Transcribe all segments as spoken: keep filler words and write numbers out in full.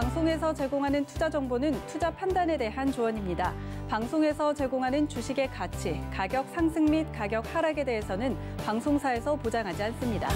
방송에서 제공하는 투자 정보는 투자 판단에 대한 조언입니다. 방송에서 제공하는 주식의 가치, 가격 상승 및 가격 하락에 대해서는 방송사에서 보장하지 않습니다.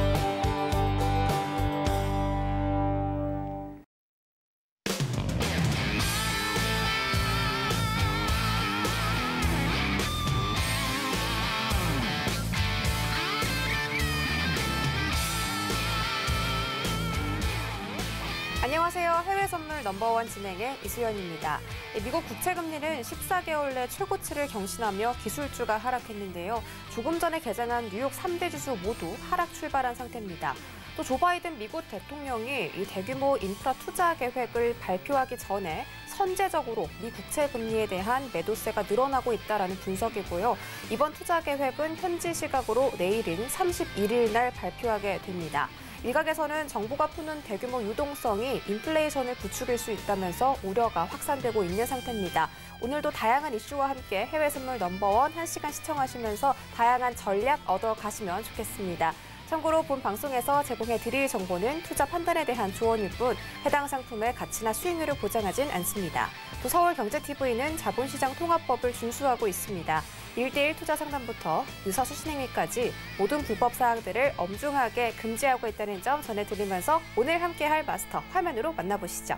안녕하세요. 해외 선물 넘버원 진행의 이수연입니다. 미국 국채금리는 십사 개월 내 최고치를 경신하며 기술주가 하락했는데요. 조금 전에 개장한 뉴욕 삼 대 지수 모두 하락 출발한 상태입니다. 또 조 바이든 미국 대통령이 이 대규모 인프라 투자 계획을 발표하기 전에 선제적으로 미 국채 금리에 대한 매도세가 늘어나고 있다는 분석이고요. 이번 투자 계획은 현지 시각으로 내일인 삼십일 일 날 발표하게 됩니다. 일각에서는 정부가 푸는 대규모 유동성이 인플레이션을 부추길 수 있다면서 우려가 확산되고 있는 상태입니다. 오늘도 다양한 이슈와 함께 해외 선물 넘버원 한 시간 시청하시면서 다양한 전략 얻어가시면 좋겠습니다. 참고로 본 방송에서 제공해드릴 정보는 투자 판단에 대한 조언일 뿐 해당 상품의 가치나 수익률을 보장하진 않습니다. 또 서울경제티비는 자본시장 통합법을 준수하고 있습니다. 일 대일 투자 상담부터 유서 수신행위까지 모든 불법 사항들을 엄중하게 금지하고 있다는 점 전해드리면서 오늘 함께할 마스터 화면으로 만나보시죠.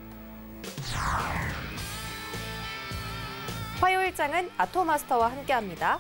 화요일장은 아토마스터와 함께합니다.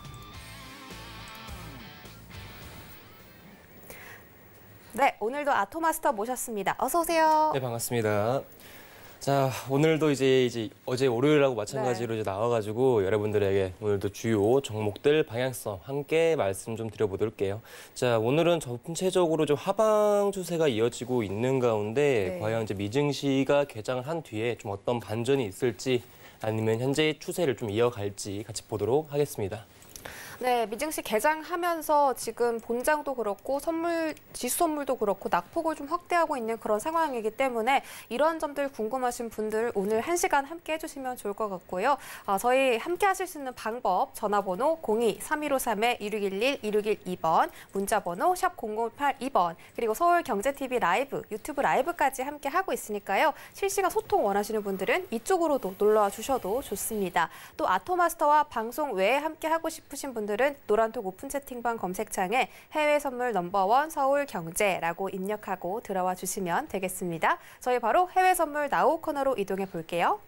네, 오늘도 아토마스터 모셨습니다. 어서 오세요. 네, 반갑습니다. 자, 오늘도 이제, 이제 어제 월요일하고 마찬가지로 네. 이제 나와가지고 여러분들에게 오늘도 주요 종목들 방향성 함께 말씀 좀 드려보도록 자, 오늘은 전체적으로 좀 하방 추세가 이어지고 있는 가운데 네. 과연 이제 미증시가 개장을 한 뒤에 좀 어떤 반전이 있을지 아니면 현재의 추세를 좀 이어갈지 같이 보도록 하겠습니다. 네, 미증시 개장하면서 지금 본장도 그렇고 선물, 지수 선물도 그렇고 낙폭을 좀 확대하고 있는 그런 상황이기 때문에 이런 점들 궁금하신 분들 오늘 한 시간 함께 해주시면 좋을 것 같고요. 아, 저희 함께 하실 수 있는 방법 전화번호 공이 삼일오삼 이육일일 이육일이 번, 문자번호 샵 공공팔이 번, 그리고 서울경제티비 라이브, 유튜브 라이브까지 함께 하고 있으니까요. 실시간 소통 원하시는 분들은 이쪽으로도 놀러와 주셔도 좋습니다. 또 아토마스터와 방송 외에 함께 하고 싶으신 분들 은 노란톡 오픈 채팅방 검색창에 해외 선물 넘버원 서울경제라고 입력하고 들어와 주시면 되겠습니다. 저희 바로 해외 선물 나우 코너로 이동해 볼게요.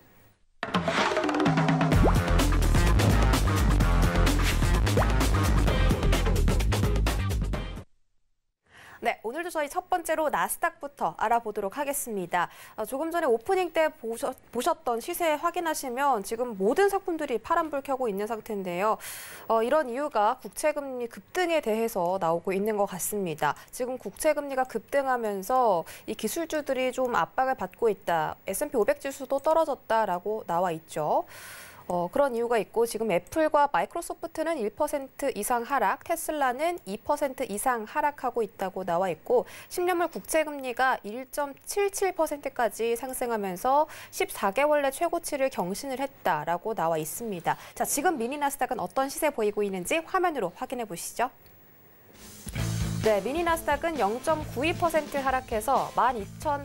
네, 오늘도 저희 첫 번째로 나스닥부터 알아보도록 하겠습니다. 아, 조금 전에 오프닝 때 보셨, 보셨던 시세 확인하시면 지금 모든 상품들이 파란불 켜고 있는 상태인데요. 어, 이런 이유가 국채금리 급등에 대해서 나오고 있는 것 같습니다. 지금 국채금리가 급등하면서 이 기술주들이 좀 압박을 받고 있다. 에스 앤 피 오백 지수도 떨어졌다라고 나와 있죠. 어, 그런 이유가 있고 지금 애플과 마이크로소프트는 일 퍼센트 이상 하락, 테슬라는 이 퍼센트 이상 하락하고 있다고 나와 있고 십 년물 국채금리가 일 점 칠칠 퍼센트까지 상승하면서 십사 개월 내 최고치를 경신을 했다라고 나와 있습니다. 자, 지금 미니 나스닥은 어떤 시세 보이고 있는지 화면으로 확인해 보시죠. 네, 미니 나스닥은 영 점 구이 퍼센트 하락해서 만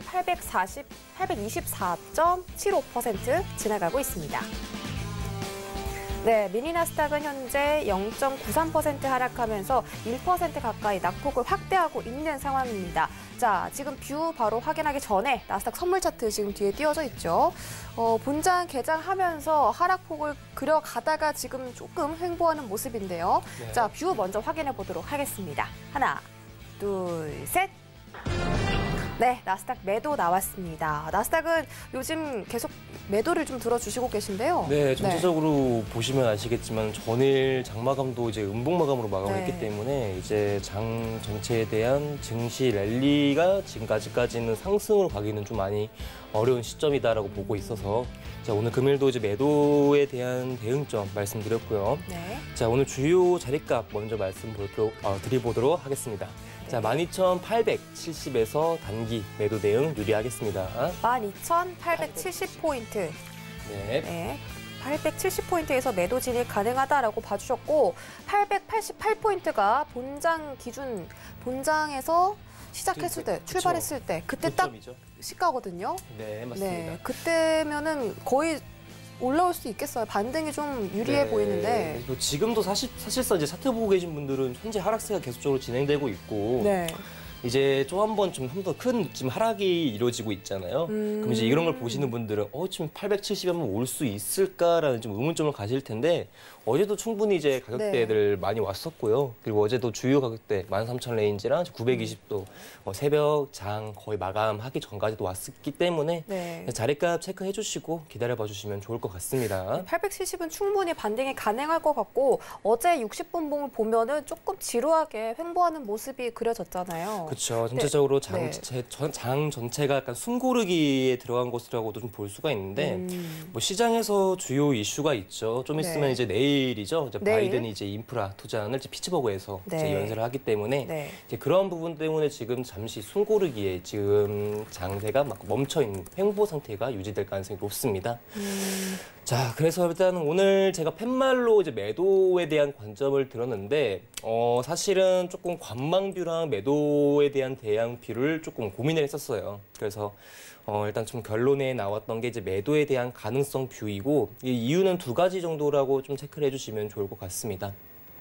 이천팔백이십사 점 칠오 퍼센트 지나가고 있습니다. 네, 미니 나스닥은 현재 영 점 구삼 퍼센트 하락하면서 일 퍼센트 가까이 낙폭을 확대하고 있는 상황입니다. 자, 지금 뷰 바로 확인하기 전에 나스닥 선물 차트 지금 뒤에 띄워져 있죠. 어, 본장 개장하면서 하락폭을 그려가다가 지금 조금 횡보하는 모습인데요. 네. 자, 뷰 먼저 확인해 보도록 하겠습니다. 하나, 둘, 셋. 네, 나스닥 매도 나왔습니다. 나스닥은 요즘 계속 매도를 좀 들어주시고 계신데요. 네, 전체적으로 네. 보시면 아시겠지만 전일 장마감도 이제 음봉 마감으로 마감했기 네. 때문에 이제 장 전체에 대한 증시 랠리가 지금까지까지는 상승으로 가기는 좀 많이 어려운 시점이다라고 보고 있어서 자, 오늘 금일도 이제 매도에 대한 대응점 말씀드렸고요. 네. 자, 오늘 주요 자리값 먼저 말씀드리도록 어, 드려보도록 하겠습니다. 자, 만 이천팔백칠십에서 단기 매도 대응 유리하겠습니다. 만 이천팔백칠십 포인트. 네. 네. 팔백칠십 포인트에서 매도 진입 가능하다라고 봐주셨고 팔백팔십팔 포인트가 본장 기준, 본장에서 시작했을 때, 출발했을 때 그때 딱 고점이죠. 시가거든요. 네, 맞습니다. 네, 그때면은 거의 올라올 수 있겠어요. 반등이 좀 유리해 네, 보이는데. 뭐 지금도 사실 사실상 이제 차트 보고 계신 분들은 현재 하락세가 계속적으로 진행되고 있고 네. 이제 또 한 번 좀 한 더 큰 지금 하락이 이루어지고 있잖아요. 음. 그럼 이제 이런 걸 보시는 분들은 어 지금 팔백칠십에 한번 올 수 있을까라는 좀 의문점을 가질 텐데 어제도 충분히 이제 가격대들 네. 많이 왔었고요. 그리고 어제도 주요 가격대 만 삼천 레인지랑 구백이십도 어, 새벽 장 거의 마감하기 전까지도 왔었기 때문에 네. 자리값 체크해 주시고 기다려봐 주시면 좋을 것 같습니다. 팔백칠십은 충분히 반등이 가능할 것 같고 어제 육십 분봉을 보면은 조금 지루하게 횡보하는 모습이 그려졌잖아요. 그렇죠. 전체적으로 장, 네. 제, 장 전체가 약간 숨고르기에 들어간 것이라고도 좀 볼 수가 있는데 음. 뭐 시장에서 주요 이슈가 있죠. 좀 있으면 네. 이제 내일이죠. 이제 내일? 바이든이 이제 인프라 투자안을 이제 피츠버그에서 네. 이제 연설을 하기 때문에 네. 이제 그런 부분 때문에 지금 잠시 숨고르기에 지금 장세가 막 멈춰 있는 횡보 상태가 유지될 가능성이 높습니다. 음. 자, 그래서 일단 오늘 제가 팻말로 이제 매도에 대한 관점을 들었는데, 어, 사실은 조금 관망뷰랑 매도에 대한 대응뷰를 조금 고민을 했었어요. 그래서, 어, 일단 좀 결론에 나왔던 게 이제 매도에 대한 가능성 뷰이고, 이 이유는 두 가지 정도라고 좀 체크를 해주시면 좋을 것 같습니다.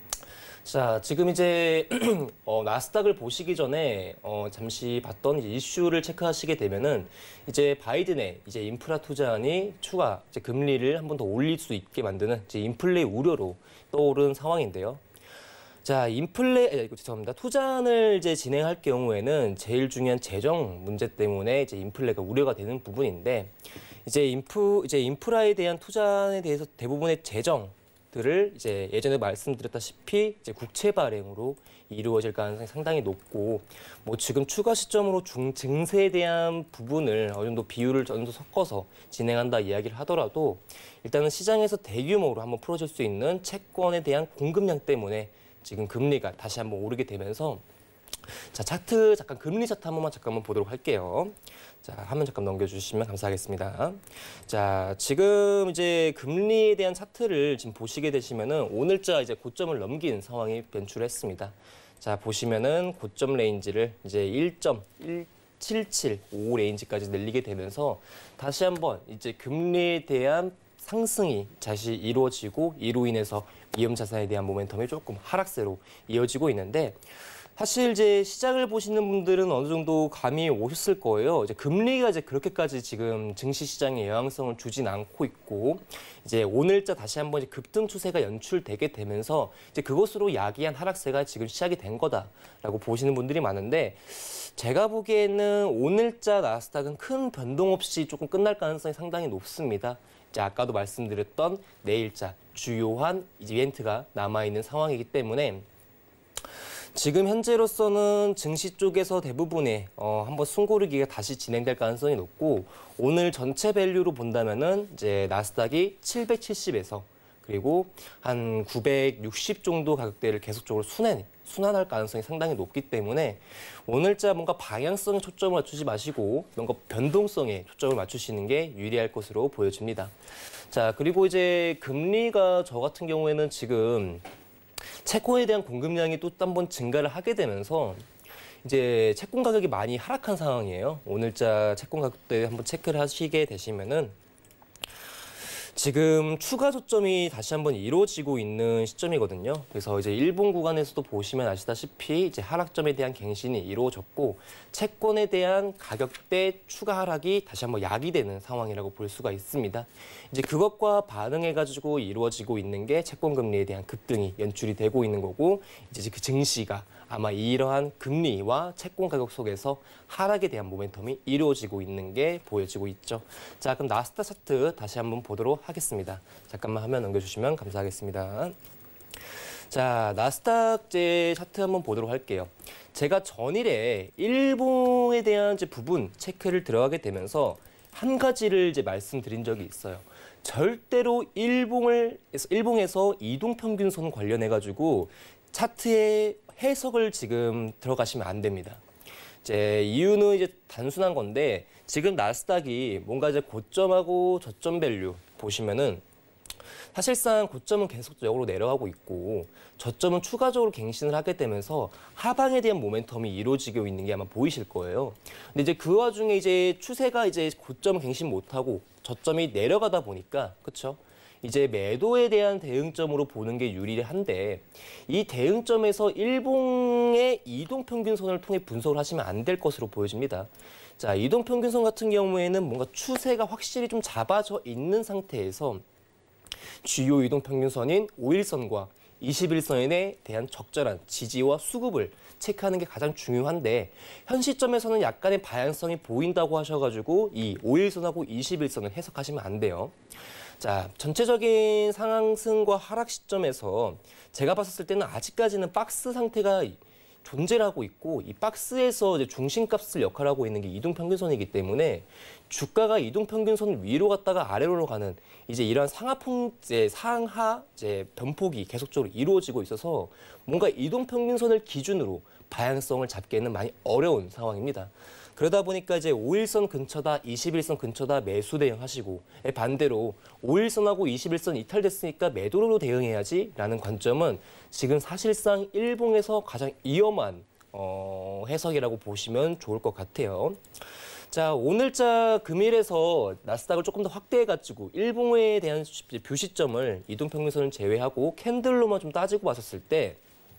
자, 지금 이제 어, 나스닥을 보시기 전에 어, 잠시 봤던 이제 이슈를 체크하시게 되면은 이제 바이든의 이제 인프라 투자안이 추가 이제 금리를 한 번 더 올릴 수 있게 만드는 이제 인플레 우려로 떠오른 상황인데요. 자, 인플레, 아, 이거 죄송합니다. 투자안을 이제 진행할 경우에는 제일 중요한 재정 문제 때문에 이제 인플레가 우려가 되는 부분인데 이제 인프 이제 인프라에 대한 투자안에 대해서 대부분의 재정 들을 이제 예전에 말씀드렸다시피 이제 국채 발행으로 이루어질 가능성이 상당히 높고 뭐 지금 추가 시점으로 중 증세에 대한 부분을 어느 정도 비율을 어느 정도 섞어서 진행한다 이야기를 하더라도 일단은 시장에서 대규모로 한번 풀어질 수 있는 채권에 대한 공급량 때문에 지금 금리가 다시 한번 오르게 되면서 자, 차트 잠깐 금리 차트 한 번만 잠깐만 보도록 할게요. 자, 화면 잠깐 넘겨주시면 감사하겠습니다. 자, 지금 이제 금리에 대한 차트를 지금 보시게 되시면은 오늘자 이제 고점을 넘긴 상황이 변출했습니다. 자, 보시면은 고점 레인지를 이제 일 점 일칠칠오 레인지까지 늘리게 되면서 다시 한번 이제 금리에 대한 상승이 다시 이루어지고 이로 인해서 위험 자산에 대한 모멘텀이 조금 하락세로 이어지고 있는데 사실 이제 시장을 보시는 분들은 어느 정도 감이 오셨을 거예요. 이제 금리가 이제 그렇게까지 지금 증시 시장에 영향성을 주진 않고 있고 이제 오늘자 다시 한번 이제 급등 추세가 연출되게 되면서 이제 그것으로 야기한 하락세가 지금 시작이 된 거다라고 보시는 분들이 많은데 제가 보기에는 오늘자 나스닥은 큰 변동 없이 조금 끝날 가능성이 상당히 높습니다. 이제 아까도 말씀드렸던 내일자 주요한 이벤트가 남아있는 상황이기 때문에 지금 현재로서는 증시 쪽에서 대부분의 어, 한번 숨고르기가 다시 진행될 가능성이 높고 오늘 전체 밸류로 본다면은 이제 나스닥이 칠백칠십에서 그리고 한 구백육십 정도 가격대를 계속적으로 순환, 순환할 가능성이 상당히 높기 때문에 오늘자 뭔가 방향성에 초점을 맞추지 마시고 뭔가 변동성에 초점을 맞추시는 게 유리할 것으로 보여집니다. 자, 그리고 이제 금리가 저 같은 경우에는 지금 채권에 대한 공급량이 또 한 번 증가를 하게 되면서 이제 채권 가격이 많이 하락한 상황이에요. 오늘자 채권 가격대 한번 체크를 하시게 되시면은 지금 추가 저점이 다시 한번 이루어지고 있는 시점이거든요. 그래서 이제 일본 구간에서도 보시면 아시다시피 이제 하락점에 대한 갱신이 이루어졌고 채권에 대한 가격대 추가 하락이 다시 한번 야기되는 상황이라고 볼 수가 있습니다. 이제 그것과 반응해가지고 이루어지고 있는 게 채권 금리에 대한 급등이 연출이 되고 있는 거고 이제 그 증시가 아마 이러한 금리와 채권 가격 속에서 하락에 대한 모멘텀이 이루어지고 있는 게 보여지고 있죠. 자, 그럼 나스닥 차트 다시 한번 보도록 하겠습니다. 잠깐만 화면 넘겨주시면 감사하겠습니다. 자, 나스닥 제 차트 한번 보도록 할게요. 제가 전일에 일봉에 대한 이제 부분 체크를 들어가게 되면서 한 가지를 이제 말씀드린 적이 있어요. 절대로 일봉을 일봉에서 이동평균선 관련해가지고 차트에 해석을 지금 들어가시면 안 됩니다. 이제 이유는 이제 단순한 건데 지금 나스닥이 뭔가 이제 고점하고 저점 밸류 보시면은 사실상 고점은 계속적으로 내려가고 있고 저점은 추가적으로 갱신을 하게 되면서 하방에 대한 모멘텀이 이루어지고 있는 게 아마 보이실 거예요. 근데 이제 그 와중에 이제 추세가 이제 고점 갱신 못하고 저점이 내려가다 보니까 그렇죠? 이제 매도에 대한 대응점으로 보는 게 유리한데 이 대응점에서 일봉의 이동평균선을 통해 분석을 하시면 안 될 것으로 보여집니다. 자, 이동평균선 같은 경우에는 뭔가 추세가 확실히 좀 잡아져 있는 상태에서 주요 이동평균선인 오일선과 이십일선에 대한 적절한 지지와 수급을 체크하는 게 가장 중요한데 현 시점에서는 약간의 방향성이 보인다고 하셔가지고 이 오일선하고 이십일선을 해석하시면 안 돼요. 자, 전체적인 상승과 하락 시점에서 제가 봤을 때는 아직까지는 박스 상태가 존재를 하고 있고 이 박스에서 이제 중심값을 역할하고 있는 게 이동평균선이기 때문에 주가가 이동평균선 위로 갔다가 아래로 가는 이제 이러한 상하폭, 이제 상하 이제 변폭이 계속적으로 이루어지고 있어서 뭔가 이동평균선을 기준으로 방향성을 잡기에는 많이 어려운 상황입니다. 그러다 보니까 이제 오일선 근처다, 이십일선 근처다 매수 대응하시고 반대로 오일선하고 이십일선 이탈됐으니까 매도로 대응해야지라는 관점은 지금 사실상 일봉에서 가장 위험한 어, 해석이라고 보시면 좋을 것 같아요. 자, 오늘자 금일에서 나스닥을 조금 더 확대해가지고 일봉에 대한 뷰시점을 이동평균선을 제외하고 캔들로만 좀 따지고 봤었을 때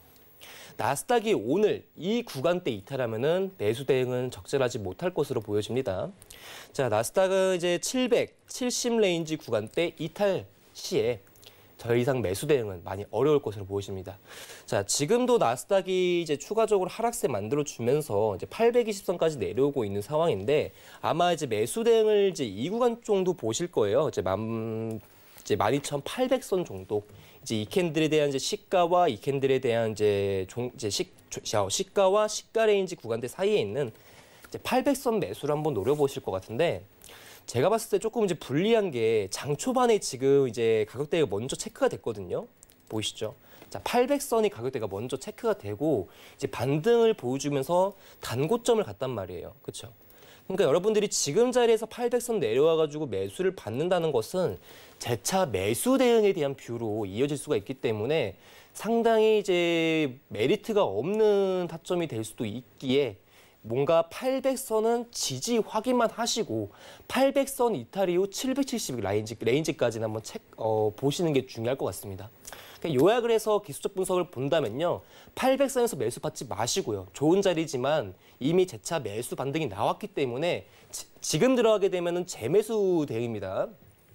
나스닥이 오늘 이 구간대 이탈하면은 매수 대응은 적절하지 못할 것으로 보여집니다. 자, 나스닥은 이제 칠백칠십 레인지 구간대 이탈 시에 더 이상 매수 대응은 많이 어려울 것으로 보여집니다. 자, 지금도 나스닥이 이제 추가적으로 하락세 만들어 주면서 이제 팔백이십선까지 내려오고 있는 상황인데 아마 이제 매수 대응을 이제 이 구간 정도 보실 거예요. 이제 만 이제 만 이천팔백선 정도. 이제 이 캔들에 대한 이제 시가와 이 캔들에 대한 이제 종 이제 시, 시가와 시가 레인지 구간대 사이에 있는 이제 팔백선 매수를 한번 노려보실 것 같은데 제가 봤을 때 조금 이제 불리한 게 장 초반에 지금 이제 가격대가 먼저 체크가 됐거든요. 보이시죠? 자, 팔백선이 가격대가 먼저 체크가 되고 이제 반등을 보여주면서 단고점을 갔단 말이에요. 그렇죠? 그러니까 여러분들이 지금 자리에서 팔백선 내려와가지고 매수를 받는다는 것은 재차 매수 대응에 대한 뷰로 이어질 수가 있기 때문에 상당히 이제 메리트가 없는 타점이 될 수도 있기에 뭔가 팔백선은 지지 확인만 하시고 팔백선 이탈 이후 칠백칠십 라인지, 레인지까지는 한번 책, 어, 보시는 게 중요할 것 같습니다. 그러니까 요약을 해서 기술적 분석을 본다면요. 팔백선에서 매수 받지 마시고요. 좋은 자리지만 이미 재차 매수 반등이 나왔기 때문에 지, 지금 들어가게 되면은 재매수 대응입니다.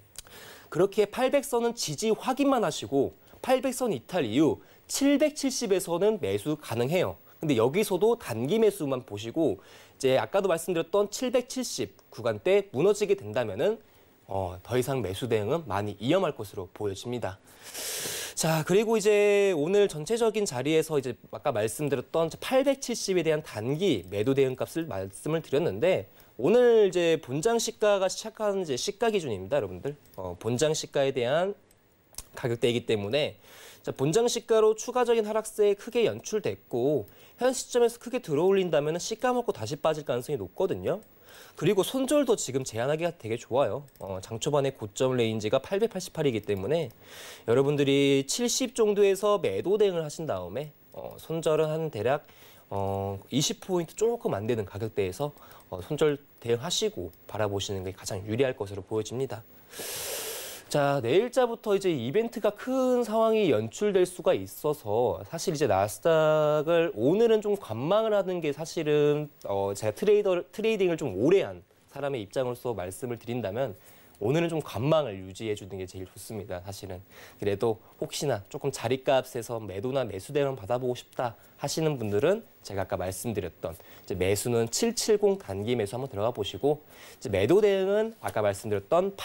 그렇게 팔백선은 지지 확인만 하시고 팔백선 이탈 이후 칠백칠십에서는 매수 가능해요. 근데 여기서도 단기 매수만 보시고 이제 아까도 말씀드렸던 칠백칠십 구간대 무너지게 된다면은 어, 더 이상 매수 대응은 많이 위험할 것으로 보여집니다. 자, 그리고 이제 오늘 전체적인 자리에서 이제 아까 말씀드렸던 팔백칠십에 대한 단기 매도 대응 값을 말씀을 드렸는데 오늘 이제 본장 시가가 시작하는 이제 시가 기준입니다, 여러분들. 어, 본장 시가에 대한 가격대이기 때문에 자, 본장 시가로 추가적인 하락세에 크게 연출됐고 현 시점에서 크게 들어올린다면 시가 먹고 다시 빠질 가능성이 높거든요. 그리고 손절도 지금 제한하기가 되게 좋아요. 어, 장 초반에 고점 레인지가 팔백팔십팔이기 때문에 여러분들이 칠십 정도에서 매도 대응을 하신 다음에 어, 손절은 한 대략 어, 이십 포인트 조금 안 되는 가격대에서 어, 손절 대응하시고 바라보시는 게 가장 유리할 것으로 보여집니다. 자, 내일자부터 이제 이벤트가 큰 상황이 연출될 수가 있어서 사실 이제 나스닥을 오늘은 좀 관망을 하는 게 사실은 어, 제가 트레이더 트레이딩을 좀 오래 한 사람의 입장으로서 말씀을 드린다면 오늘은 좀 관망을 유지해 주는 게 제일 좋습니다. 사실은. 그래도 혹시나 조금 자리값에서 매도나 매수 대응 받아보고 싶다 하시는 분들은 제가 아까 말씀드렸던 이제 매수는 칠백칠십 단기 매수 한번 들어가 보시고 이제 매도 대응은 아까 말씀드렸던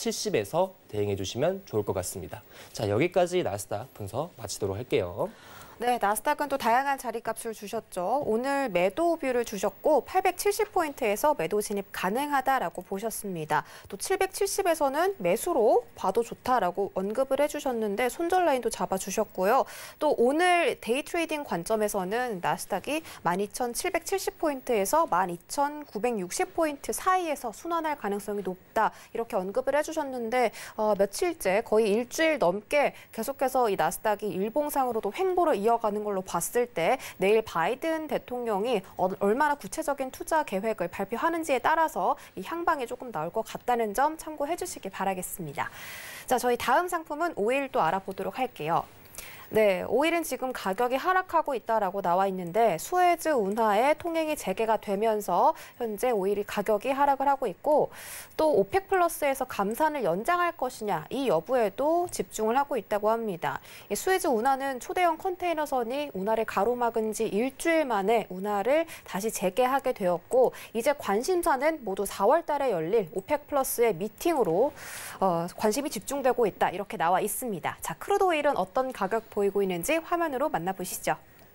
팔백칠십에서 대응해 주시면 좋을 것 같습니다. 자, 여기까지 나스닥 분석 마치도록 할게요. 네, 나스닥은 또 다양한 자리값을 주셨죠. 오늘 매도 뷰를 주셨고 팔백칠십 포인트에서 매도 진입 가능하다라고 보셨습니다. 또 칠백칠십에서는 매수로 봐도 좋다라고 언급을 해주셨는데 손절 라인도 잡아주셨고요. 또 오늘 데이 트레이딩 관점에서는 나스닥이 만 이천칠백칠십 포인트에서 만 이천구백육십 포인트 사이에서 순환할 가능성이 높다 이렇게 언급을 해주셨는데 어, 며칠째 거의 일주일 넘게 계속해서 이 나스닥이 일봉상으로도 횡보를 이어가는 걸로 봤을 때 내일 바이든 대통령이 어, 얼마나 구체적인 투자 계획을 발표하는지에 따라서 이 향방이 조금 나올 것 같다는 점 참고해 주시기 바라겠습니다. 자, 저희 다음 상품은 오일 또 알아보도록 할게요. 네, 오일은 지금 가격이 하락하고 있다라고 나와 있는데 수에즈 운하의 통행이 재개가 되면서 현재 오일이 가격이 하락을 하고 있고 또 오펙 플러스에서 감산을 연장할 것이냐 이 여부에도 집중을 하고 있다고 합니다. 이 수에즈 운하는 초대형 컨테이너선이 운하를 가로막은 지 일주일 만에 운하를 다시 재개하게 되었고 이제 관심사는 모두 사월 달에 열릴 오펙 플러스의 미팅으로 어, 관심이 집중되고 있다 이렇게 나와 있습니다. 자, 크루드 오일은 어떤 가격 보이고 있는지 화면으로 만나보시죠.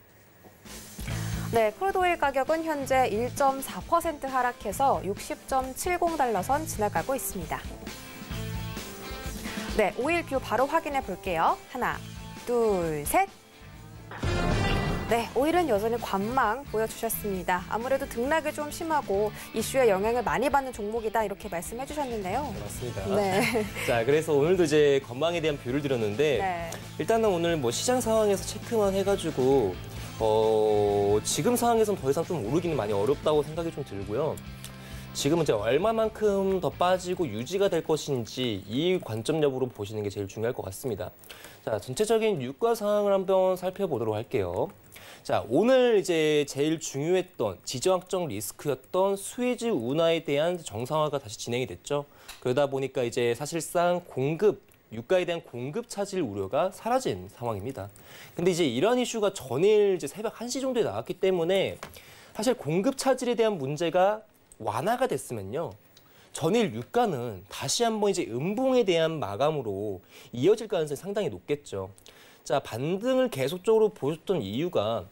네, 크루드 오일 가격은 현재 일 점 사 퍼센트 하락해서 육십 점 칠공 달러 선 지나가고 있습니다. 네, 오일 뷰 바로 확인해 볼게요. 하나, 둘, 셋. 네, 오일은 여전히 관망 보여주셨습니다. 아무래도 등락이 좀 심하고 이슈에 영향을 많이 받는 종목이다 이렇게 말씀해 주셨는데요. 네, 맞습니다. 네. 자, 그래서 오늘도 이제 건망에 대한 뷰를 드렸는데 네. 일단은 오늘 뭐 시장 상황에서 체크만 해가지고 어, 지금 상황에서는 더 이상 좀 오르기는 많이 어렵다고 생각이 좀 들고요. 지금은 이제 얼마만큼 더 빠지고 유지가 될 것인지 이 관점 여부로 보시는 게 제일 중요할 것 같습니다. 자, 전체적인 유가 상황을 한번 살펴보도록 할게요. 자, 오늘 이제 제일 중요했던 지정학적 리스크였던 수에즈 운하에 대한 정상화가 다시 진행이 됐죠. 그러다 보니까 이제 사실상 공급, 유가에 대한 공급 차질 우려가 사라진 상황입니다. 근데 이제 이런 이슈가 전일 이제 새벽 한 시 정도에 나왔기 때문에 사실 공급 차질에 대한 문제가 완화가 됐으면요. 전일 유가는 다시 한번 이제 음봉에 대한 마감으로 이어질 가능성이 상당히 높겠죠. 자, 반등을 계속적으로 보였던 이유가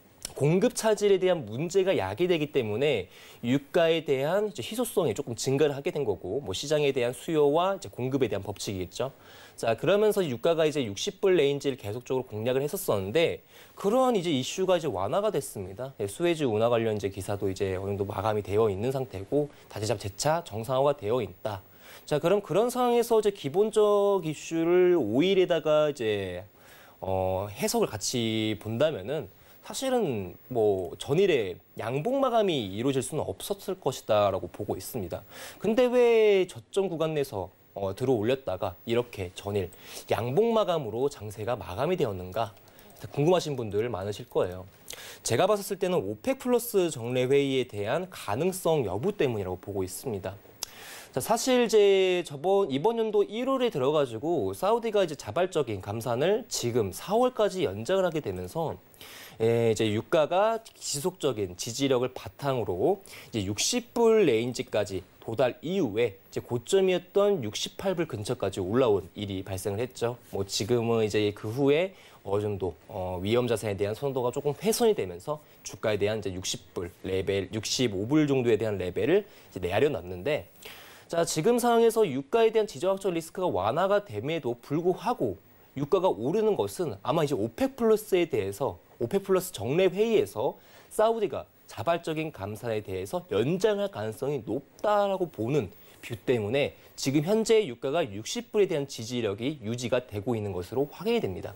공급 차질에 대한 문제가 야기되기 때문에 유가에 대한 이제 희소성이 조금 증가를 하게 된 거고, 뭐 시장에 대한 수요와 이제 공급에 대한 법칙이겠죠. 자, 그러면서 유가가 이제 육십 불 레인지를 계속적으로 공략을 했었었는데, 그러한 이제 이슈가 이제 완화가 됐습니다. 수에즈 운하 관련 이제 기사도 이제 어느 정도 마감이 되어 있는 상태고, 다시 재차 정상화가 되어 있다. 자, 그럼 그런 상황에서 이제 기본적 이슈를 오일에다가 이제 어, 해석을 같이 본다면은 사실은 뭐 전일에 양봉 마감이 이루어질 수는 없었을 것이다라고 보고 있습니다. 근데 왜 저점 구간 내에서 어, 들어 올렸다가 이렇게 전일 양봉 마감으로 장세가 마감이 되었는가? 궁금하신 분들 많으실 거예요. 제가 봤을 때는 오펙 플러스 정례 회의에 대한 가능성 여부 때문이라고 보고 있습니다. 자, 사실 이제 저번 이번 연도 일월에 들어가지고 사우디가 이제 자발적인 감산을 지금 사월까지 연장을 하게 되면서 예, 이제 유가가 지속적인 지지력을 바탕으로 이제 육십 불 레인지까지 도달 이후에 이제 고점이었던 육십팔 불 근처까지 올라온 일이 발생을 했죠. 뭐 지금은 이제 그 후에 어느 정도 어, 위험 자산에 대한 선호도가 조금 훼손이 되면서 주가에 대한 이제 육십 불 레벨, 육십오 불 정도에 대한 레벨을 이제 내려놨는데, 자, 지금 상황에서 유가에 대한 지정학적 리스크가 완화가 됨에도 불구하고 유가가 오르는 것은 아마 이제 오펙 플러스에 대해서 오펙 플러스 정례 회의에서 사우디가 자발적인 감산에 대해서 연장할 가능성이 높다라고 보는 뷰 때문에 지금 현재 유가가 육십 불에 대한 지지력이 유지가 되고 있는 것으로 확인이 됩니다.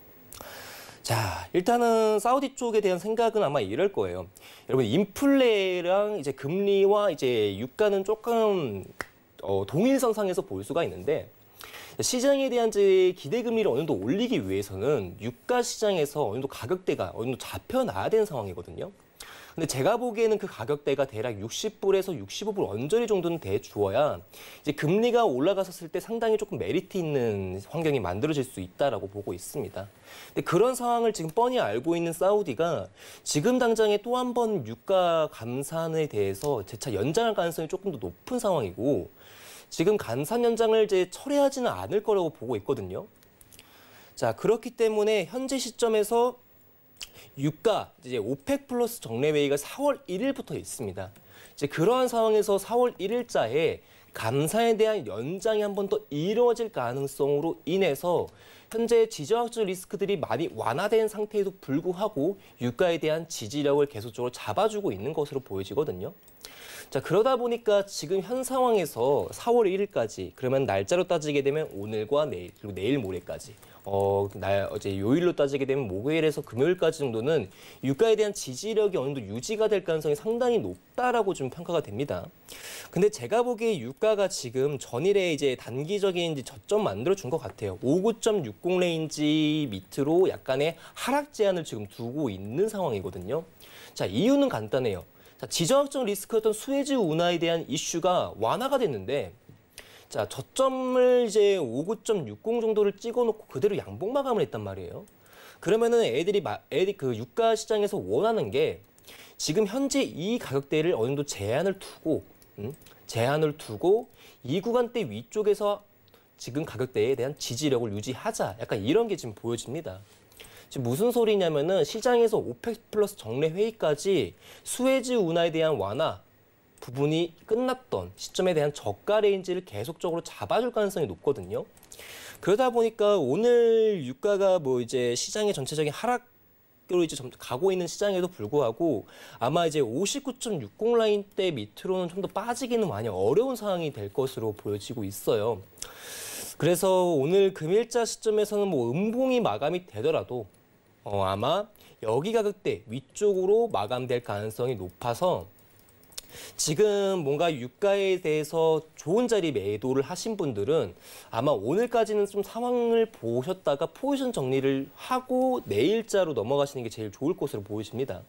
자, 일단은 사우디 쪽에 대한 생각은 아마 이럴 거예요. 여러분, 인플레랑 이제 금리와 이제 유가는 조금 어, 동일선상에서 볼 수가 있는데, 시장에 대한 이제 기대 금리를 어느 정도 올리기 위해서는 유가 시장에서 어느 정도 가격대가 어느 정도 잡혀놔야 되는 상황이거든요. 근데 제가 보기에는 그 가격대가 대략 육십 불에서 육십오 불 언저리 정도는 돼 주어야 이제 금리가 올라갔었을 때 상당히 조금 메리트 있는 환경이 만들어질 수 있다라고 보고 있습니다. 근데 그런 상황을 지금 뻔히 알고 있는 사우디가 지금 당장에 또 한 번 유가 감산에 대해서 재차 연장할 가능성이 조금 더 높은 상황이고, 지금 감산 연장을 이제 철회하지는 않을 거라고 보고 있거든요. 자, 그렇기 때문에 현재 시점에서 유가 이제 오펙 플러스 정례회의가 사월 일일부터 있습니다. 이제 그러한 상황에서 사월 일일자에 감산에 대한 연장이 한 번 더 이루어질 가능성으로 인해서 현재 지정학적 리스크들이 많이 완화된 상태에도 불구하고 유가에 대한 지지력을 계속적으로 잡아주고 있는 것으로 보여지거든요. 자, 그러다 보니까 지금 현 상황에서 사월 일일까지, 그러면 날짜로 따지게 되면 오늘과 내일, 그리고 내일 모레까지, 어, 날, 어제 요일로 따지게 되면 목요일에서 금요일까지 정도는 유가에 대한 지지력이 어느 정도 유지가 될 가능성이 상당히 높다라고 좀 평가가 됩니다. 근데 제가 보기에 유가가 지금 전일에 이제 단기적인 이제 저점 만들어준 것 같아요. 오십구 점 육십 레인지 밑으로 약간의 하락 제한을 지금 두고 있는 상황이거든요. 자, 이유는 간단해요. 자, 지정학적 리스크였던 수혜주 운하에 대한 이슈가 완화가 됐는데, 자, 저점을 이제 오십구 점 육십 정도를 찍어놓고 그대로 양봉 마감을 했단 말이에요. 그러면은 애들이, 마, 애들이 그 유가 시장에서 원하는 게 지금 현재 이 가격대를 어느 정도 제한을 두고, 음? 제한을 두고 이 구간대 위쪽에서 지금 가격대에 대한 지지력을 유지하자. 약간 이런 게 지금 보여집니다. 지금 무슨 소리냐면은 시장에서 오펙 플러스 정례 회의까지 수혜주 운하에 대한 완화 부분이 끝났던 시점에 대한 저가 레인지를 계속적으로 잡아줄 가능성이 높거든요. 그러다 보니까 오늘 유가가 뭐 이제 시장의 전체적인 하락으로 이제 좀 가고 있는 시장에도 불구하고 아마 이제 오십구 점 육십 라인대 밑으로는 좀 더 빠지기는 많이 어려운 상황이 될 것으로 보여지고 있어요. 그래서 오늘 금일자 시점에서는 뭐 음봉이 마감이 되더라도 어, 아마 여기 가격대 위쪽으로 마감될 가능성이 높아서 지금 뭔가 유가에 대해서 좋은 자리 매도를 하신 분들은 아마 오늘까지는 좀 상황을 보셨다가 포지션 정리를 하고 내일자로 넘어가시는 게 제일 좋을 것으로 보이십니다.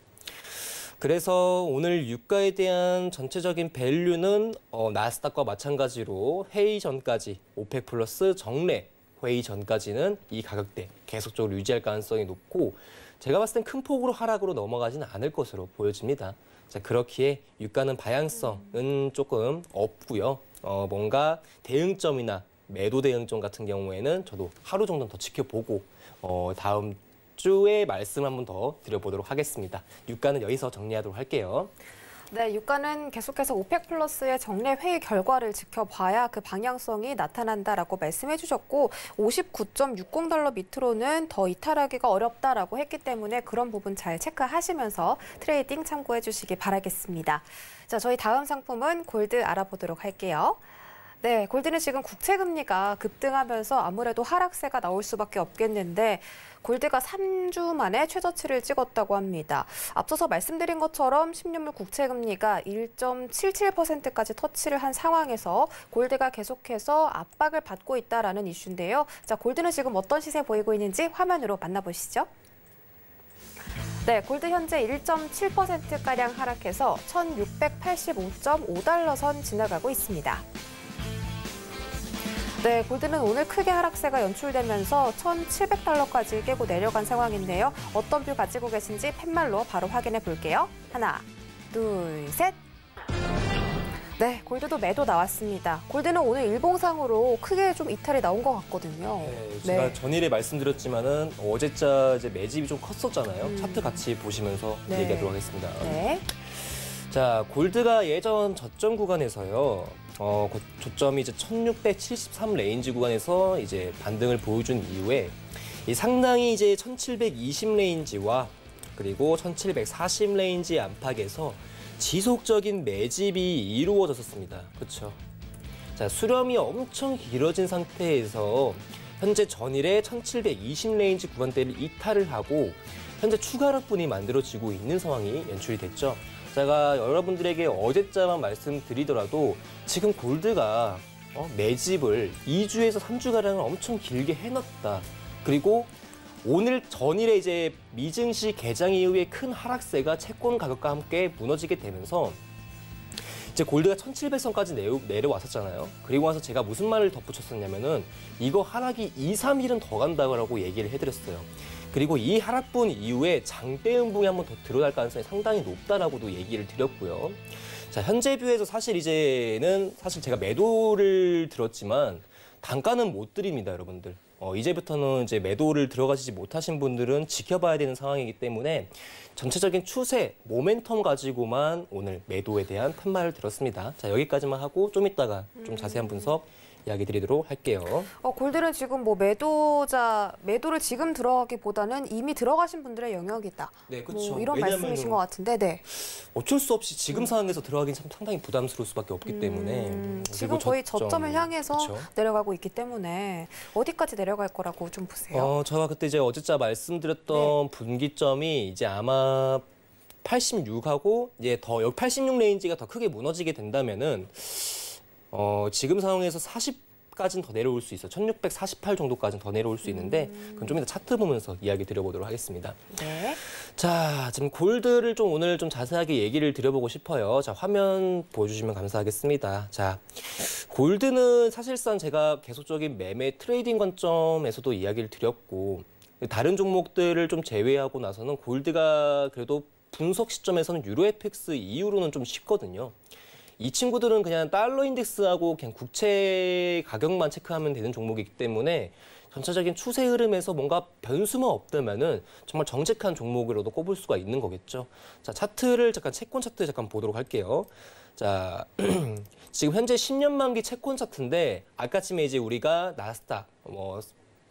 그래서 오늘 유가에 대한 전체적인 밸류는 어, 나스닥과 마찬가지로 회의 전까지 오펙 플러스 정례 회의 전까지는 이 가격대 계속적으로 유지할 가능성이 높고 제가 봤을 땐 큰 폭으로 하락으로 넘어가지는 않을 것으로 보여집니다. 자, 그렇기에 유가는 방향성은 조금 없고요. 어, 뭔가 대응점이나 매도 대응점 같은 경우에는 저도 하루 정도는 더 지켜보고 어, 다음 주에 말씀 한번 더 드려보도록 하겠습니다. 유가는 여기서 정리하도록 할게요. 네, 유가는 계속해서 오펙 플러스의 정례 회의 결과를 지켜봐야 그 방향성이 나타난다라고 말씀해 주셨고 오십구 점 육십 달러 밑으로는 더 이탈하기가 어렵다라고 했기 때문에 그런 부분 잘 체크하시면서 트레이딩 참고해 주시기 바라겠습니다. 자, 저희 다음 상품은 골드 알아보도록 할게요. 네, 골드는 지금 국채금리가 급등하면서 아무래도 하락세가 나올 수밖에 없겠는데 골드가 삼 주 만에 최저치를 찍었다고 합니다. 앞서서 말씀드린 것처럼 십 년물 국채금리가 일 점 칠칠 퍼센트까지 터치를 한 상황에서 골드가 계속해서 압박을 받고 있다라는 이슈인데요. 자, 골드는 지금 어떤 시세 보이고 있는지 화면으로 만나보시죠. 네, 골드 현재 일 점 칠 퍼센트가량 하락해서 천육백팔십오 점 오 달러 선 지나가고 있습니다. 네, 골드는 오늘 크게 하락세가 연출되면서 천칠백 달러까지 깨고 내려간 상황인데요. 어떤 뷰 가지고 계신지 팻말로 바로 확인해 볼게요. 하나, 둘, 셋. 네, 골드도 매도 나왔습니다. 골드는 오늘 일봉상으로 크게 좀 이탈이 나온 것 같거든요. 네, 제가 네. 전일에 말씀드렸지만은 어제자 이제 매집이 좀 컸었잖아요. 음. 차트 같이 보시면서 네. 얘기하도록 하겠습니다. 네. 자, 골드가 예전 저점 구간에서요. 어, 저점이 이제 천육백칠십삼 레인지 구간에서 이제 반등을 보여준 이후에 이 상당히 이제 천칠백이십 레인지와 그리고 천칠백사십 레인지 안팎에서 지속적인 매집이 이루어졌었습니다. 그렇죠? 자, 수렴이 엄청 길어진 상태에서 현재 전일에 천칠백이십 레인지 구간대를 이탈을 하고 현재 추가 하락분이 만들어지고 있는 상황이 연출이 됐죠. 제가 여러분들에게 어제자만 말씀드리더라도 지금 골드가 어, 매집을 이 주에서 삼 주가량을 엄청 길게 해놨다. 그리고 오늘 전일에 이제 미증시 개장 이후에 큰 하락세가 채권 가격과 함께 무너지게 되면서 이제 골드가 천칠백 선까지 내려, 내려왔었잖아요. 그리고 와서 제가 무슨 말을 덧붙였었냐면은 이거 하락이 이, 삼 일은 더 간다고 얘기를 해드렸어요. 그리고 이 하락분 이후에 장대 음봉이 한번 더 드러날 가능성이 상당히 높다라고도 얘기를 드렸고요. 자, 현재 뷰에서 사실 이제는 사실 제가 매도를 들었지만 단가는 못 드립니다, 여러분들. 어, 이제부터는 이제 매도를 들어가시지 못하신 분들은 지켜봐야 되는 상황이기 때문에 전체적인 추세, 모멘텀 가지고만 오늘 매도에 대한 팻말을 들었습니다. 자, 여기까지만 하고 좀 이따가 좀 자세한 분석 이야기 드리도록 할게요. 어, 골드는 지금 뭐 매도자, 매도를 지금 들어가기보다는 이미 들어가신 분들의 영역이다. 네, 그렇죠. 뭐 이런 말씀이신 것 같은데, 네. 어쩔 수 없이 지금 음. 상황에서 들어가긴 참 상당히 부담스러울 수밖에 없기 때문에. 음, 지금 거의 저점, 저점을 향해서 그쵸? 내려가고 있기 때문에 어디까지 내려갈 거라고 좀 보세요? 어, 제가 그때 이제 어제자 말씀드렸던 네. 분기점이 이제 아마 팔십육하고 이제 더 여기 팔십육 레인지가 더 크게 무너지게 된다면은 어, 지금 상황에서 사십까지는 더 내려올 수 있어요. 천육백사십팔 정도까지는 더 내려올 수 있는데 그건 좀 이따 차트 보면서 이야기 드려보도록 하겠습니다. 네. 자, 지금 골드를 좀 오늘 좀 자세하게 얘기를 드려보고 싶어요. 자, 화면 보여주시면 감사하겠습니다. 자, 골드는 사실상 제가 계속적인 매매 트레이딩 관점에서도 이야기를 드렸고 다른 종목들을 좀 제외하고 나서는 골드가 그래도 분석 시점에서는 유로 에프엑스 이후로는 좀 쉽거든요. 이 친구들은 그냥 달러 인덱스하고 그냥 국채 가격만 체크하면 되는 종목이기 때문에 전체적인 추세 흐름에서 뭔가 변수만 없다면은 정말 정직한 종목으로도 꼽을 수가 있는 거겠죠. 자, 차트를 잠깐 채권 차트 잠깐 보도록 할게요. 자, 지금 현재 십 년 만기 채권 차트인데 아까쯤에 이제 우리가 나스닥 뭐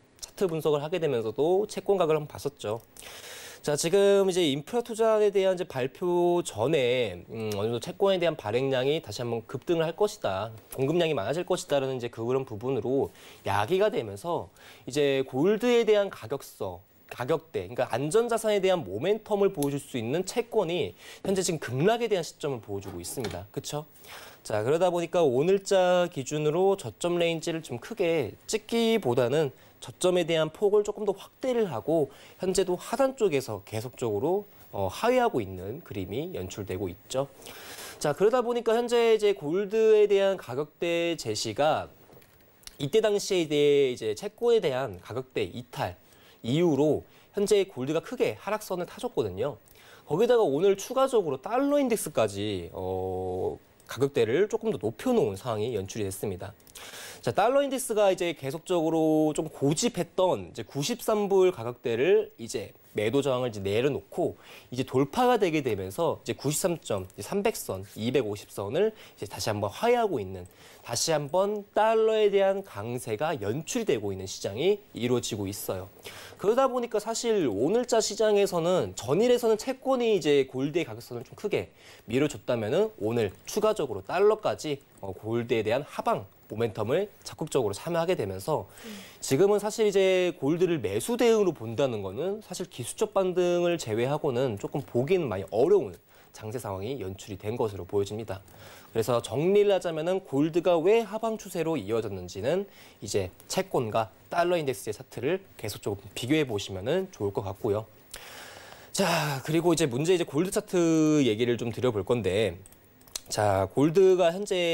차트 분석을 하게 되면서도 채권 가격을 한번 봤었죠. 자, 지금 이제 인프라 투자에 대한 이제 발표 전에 음, 어느 정도 채권에 대한 발행량이 다시 한번 급등을 할 것이다. 공급량이 많아질 것이다라는 이제 그런 부분으로 야기가 되면서 이제 골드에 대한 가격서, 가격대, 그러니까 안전자산에 대한 모멘텀을 보여줄 수 있는 채권이 현재 지금 급락에 대한 시점을 보여주고 있습니다. 그렇죠? 자, 그러다 보니까 오늘자 기준으로 저점 레인지를 좀 크게 찍기보다는 저점에 대한 폭을 조금 더 확대를 하고 현재도 하단 쪽에서 계속적으로 어, 하회하고 있는 그림이 연출되고 있죠. 자, 그러다 보니까 현재 이제 골드에 대한 가격대 제시가 이때 당시에 대해 이제 채권에 대한 가격대 이탈 이후로 현재 골드가 크게 하락선을 타줬거든요. 거기다가 오늘 추가적으로 달러 인덱스까지 어, 가격대를 조금 더 높여놓은 상황이 연출이 됐습니다. 자, 달러 인덱스가 이제 계속적으로 좀 고집했던 이제 구십삼 불 가격대를 이제 매도 저항을 이제 내려놓고 이제 돌파가 되게 되면서 이제 구십삼 점 삼백 선, 이백오십 선을 이제 다시 한번 하회하고 있는 다시 한번 달러에 대한 강세가 연출이 되고 있는 시장이 이루어지고 있어요. 그러다 보니까 사실 오늘자 시장에서는 전일에서는 채권이 이제 골드의 가격선을 좀 크게 밀어줬다면은 오늘 추가적으로 달러까지 골드에 대한 하방 모멘텀을 적극적으로 참여하게 되면서 지금은 사실 이제 골드를 매수 대응으로 본다는 거는 사실 기술적 반등을 제외하고는 조금 보기는 많이 어려운 장세 상황이 연출이 된 것으로 보여집니다. 그래서 정리를 하자면은 골드가 왜 하방 추세로 이어졌는지는 이제 채권과 달러 인덱스의 차트를 계속적으로 비교해 보시면은 좋을 것 같고요. 자, 그리고 이제 문제 이제 골드 차트 얘기를 좀 드려볼 건데, 자, 골드가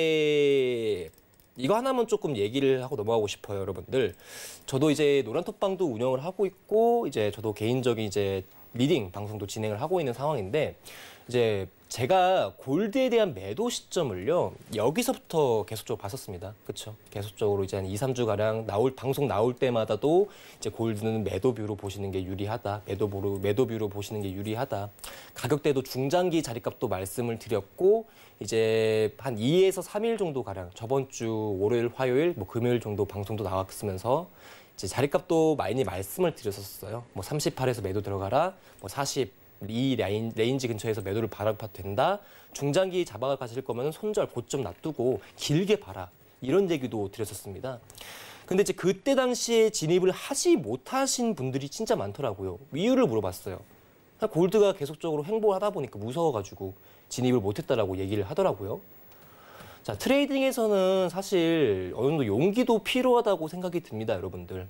현재 이거 하나만 조금 얘기를 하고 넘어가고 싶어요, 여러분들. 저도 이제 노란톡방도 운영을 하고 있고, 이제 저도 개인적인 이제 리딩 방송도 진행을 하고 있는 상황인데, 이제 제가 골드에 대한 매도 시점을요, 여기서부터 계속적으로 봤었습니다. 그렇죠? 계속적으로 이제 한 이, 삼 주 가량 나올, 방송 나올 때마다도 이제 골드는 매도뷰로 보시는 게 유리하다. 매도뷰로, 매도뷰로 보시는 게 유리하다. 가격대도 중장기 자리값도 말씀을 드렸고, 이제 한 이에서 삼 일 정도 가량 저번 주 월요일, 화요일, 뭐 금요일 정도 방송도 나왔으면서 이제 자리값도 많이 말씀을 드렸었어요. 뭐 삼십팔에서 매도 들어가라, 뭐 사십, 이 라인, 레인지 근처에서 매도를 바라봐도 된다. 중장기 자박을 가질 거면 손절 고점 놔두고 길게 봐라. 이런 얘기도 드렸었습니다. 근데 이제 그때 당시에 진입을 하지 못하신 분들이 진짜 많더라고요. 이유를 물어봤어요. 골드가 계속적으로 횡보를 하다 보니까 무서워가지고 진입을 못했다라고 얘기를 하더라고요. 자, 트레이딩에서는 사실 어느 정도 용기도 필요하다고 생각이 듭니다, 여러분들.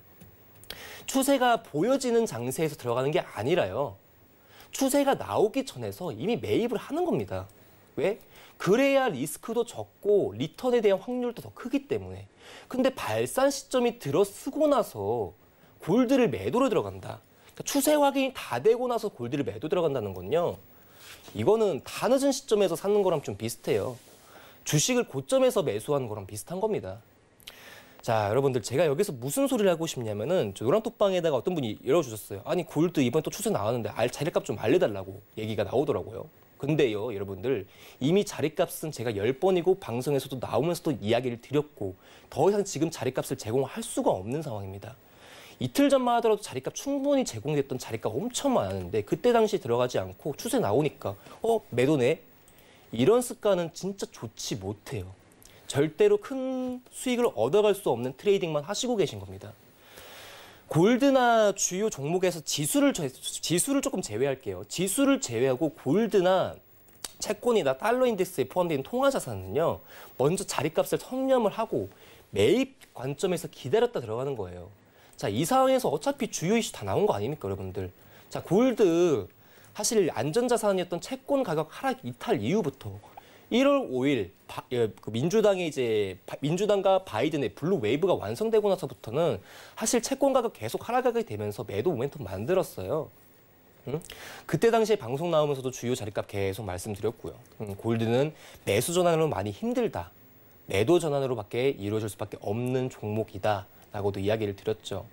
추세가 보여지는 장세에서 들어가는 게 아니라요. 추세가 나오기 전에서 이미 매입을 하는 겁니다. 왜? 그래야 리스크도 적고 리턴에 대한 확률도 더 크기 때문에. 근데 발산 시점이 들어서고 나서 골드를 매도로 들어간다. 그러니까 추세 확인이 다 되고 나서 골드를 매도 들어간다는 건요. 이거는 다 늦은 시점에서 사는 거랑 좀 비슷해요. 주식을 고점에서 매수하는 거랑 비슷한 겁니다. 자, 여러분들 제가 여기서 무슨 소리를 하고 싶냐면은 저 노란톡방에다가 어떤 분이 열어주셨어요. 아니 골드 이번에 또 추세 나왔는데 알 자리값 좀 알려달라고 얘기가 나오더라고요. 근데요, 여러분들 이미 자리값은 제가 열 번이고 방송에서도 나오면서도 이야기를 드렸고 더 이상 지금 자리값을 제공할 수가 없는 상황입니다. 이틀 전만 하더라도 자리값 충분히 제공됐던 자리값 엄청 많았는데 그때 당시 들어가지 않고 추세 나오니까 어? 매도네? 이런 습관은 진짜 좋지 못해요. 절대로 큰 수익을 얻어갈 수 없는 트레이딩만 하시고 계신 겁니다. 골드나 주요 종목에서 지수를, 지수를 조금 제외할게요. 지수를 제외하고 골드나 채권이나 달러 인덱스에 포함된 통화자산은요. 먼저 자리값을 선점을 하고 매입 관점에서 기다렸다 들어가는 거예요. 자, 이 상황에서 어차피 주요 이슈 다 나온 거 아닙니까, 여러분들? 자, 골드 사실 안전자산이었던 채권 가격 하락 이탈 이후부터 일월 오일 바, 예, 그 민주당의 이제 바, 민주당과 바이든의 블루 웨이브가 완성되고 나서부터는 사실 채권 가격 계속 하락하게 되면서 매도 모멘텀 만들었어요. 응? 그때 당시에 방송 나오면서도 주요 자리값 계속 말씀드렸고요. 응, 골드는 매수 전환으로 많이 힘들다. 매도 전환으로밖에 이루어질 수밖에 없는 종목이다라고도 이야기를 드렸죠.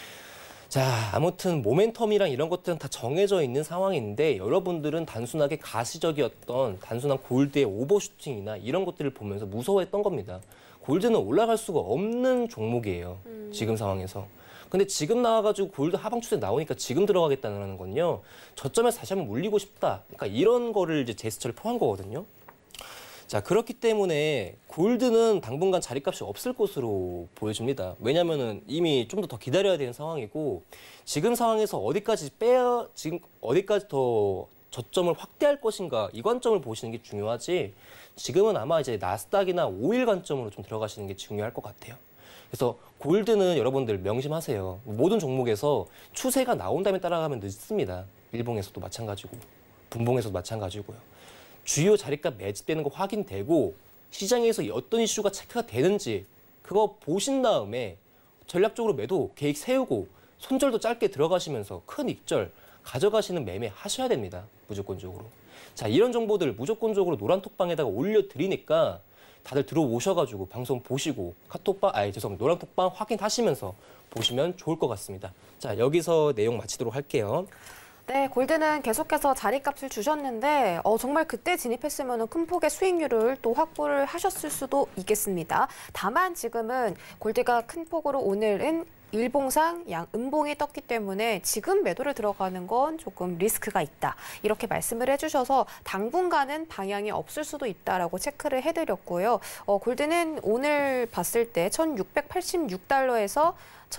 자, 아무튼 모멘텀이랑 이런 것들은 다 정해져 있는 상황인데 여러분들은 단순하게 가시적이었던 단순한 골드의 오버슈팅이나 이런 것들을 보면서 무서워했던 겁니다. 골드는 올라갈 수가 없는 종목이에요. 음. 지금 상황에서. 근데 지금 나와가지고 골드 하방 추세 나오니까 지금 들어가겠다는 건요. 저점에서 다시 한번 물리고 싶다. 그러니까 이런 거를 이제 제스처를 포함한 거거든요. 자, 그렇기 때문에 골드는 당분간 자리값이 없을 것으로 보여집니다. 왜냐면은 이미 좀 더 더 기다려야 되는 상황이고 지금 상황에서 어디까지 빼야 지금 어디까지 더 저점을 확대할 것인가 이 관점을 보시는 게 중요하지. 지금은 아마 이제 나스닥이나 오 일 관점으로 좀 들어가시는 게 중요할 것 같아요. 그래서 골드는 여러분들 명심하세요. 모든 종목에서 추세가 나온 다음에 따라가면 늦습니다. 일봉에서도 마찬가지고 분봉에서도 마찬가지고요. 주요 자리값 매집되는 거 확인되고 시장에서 어떤 이슈가 체크가 되는지 그거 보신 다음에 전략적으로 매도 계획 세우고 손절도 짧게 들어가시면서 큰 익절 가져가시는 매매 하셔야 됩니다. 무조건적으로. 자, 이런 정보들 무조건적으로 노란톡방에다가 올려드리니까 다들 들어오셔가지고 방송 보시고 카톡방, 아니 죄송합니다. 노란톡방 확인하시면서 보시면 좋을 것 같습니다. 자, 여기서 내용 마치도록 할게요. 네, 골드는 계속해서 자리값을 주셨는데 어, 정말 그때 진입했으면 큰 폭의 수익률을 또 확보를 하셨을 수도 있겠습니다. 다만 지금은 골드가 큰 폭으로 오늘은 일봉상 양 음봉이 떴기 때문에 지금 매도를 들어가는 건 조금 리스크가 있다. 이렇게 말씀을 해주셔서 당분간은 방향이 없을 수도 있다라고 체크를 해드렸고요. 어, 골드는 오늘 봤을 때 천육백팔십육 달러에서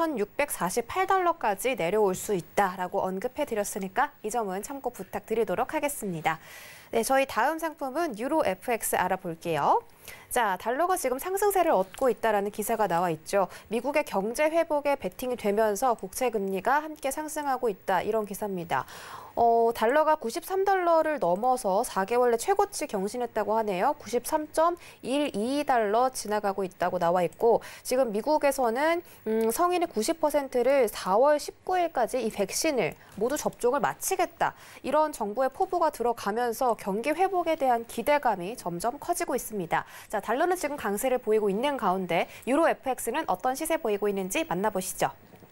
천육백사십팔 달러까지 내려올 수 있다라고 언급해드렸으니까 이 점은 참고 부탁드리도록 하겠습니다. 네, 저희 다음 상품은 유로 에프엑스 알아볼게요. 자, 달러가 지금 상승세를 얻고 있다라는 기사가 나와 있죠. 미국의 경제 회복에 베팅이 되면서 국채 금리가 함께 상승하고 있다. 이런 기사입니다. 어, 달러가 구십삼 달러를 넘어서 사 개월 내 최고치 경신했다고 하네요. 구십삼 점 일이 달러 지나가고 있다고 나와 있고 지금 미국에서는 음, 성인의 구십 퍼센트를 사월 십구일까지 이 백신을 모두 접종을 마치겠다. 이런 정부의 포부가 들어가면서 경기 회복에 대한 기대감이 점점 커지고 있습니다. 자, 달러는 지금 강세를 보이고 있는 가운데 유로 에프엑스는 어떤 시세 보이고 있는지 만나보시죠.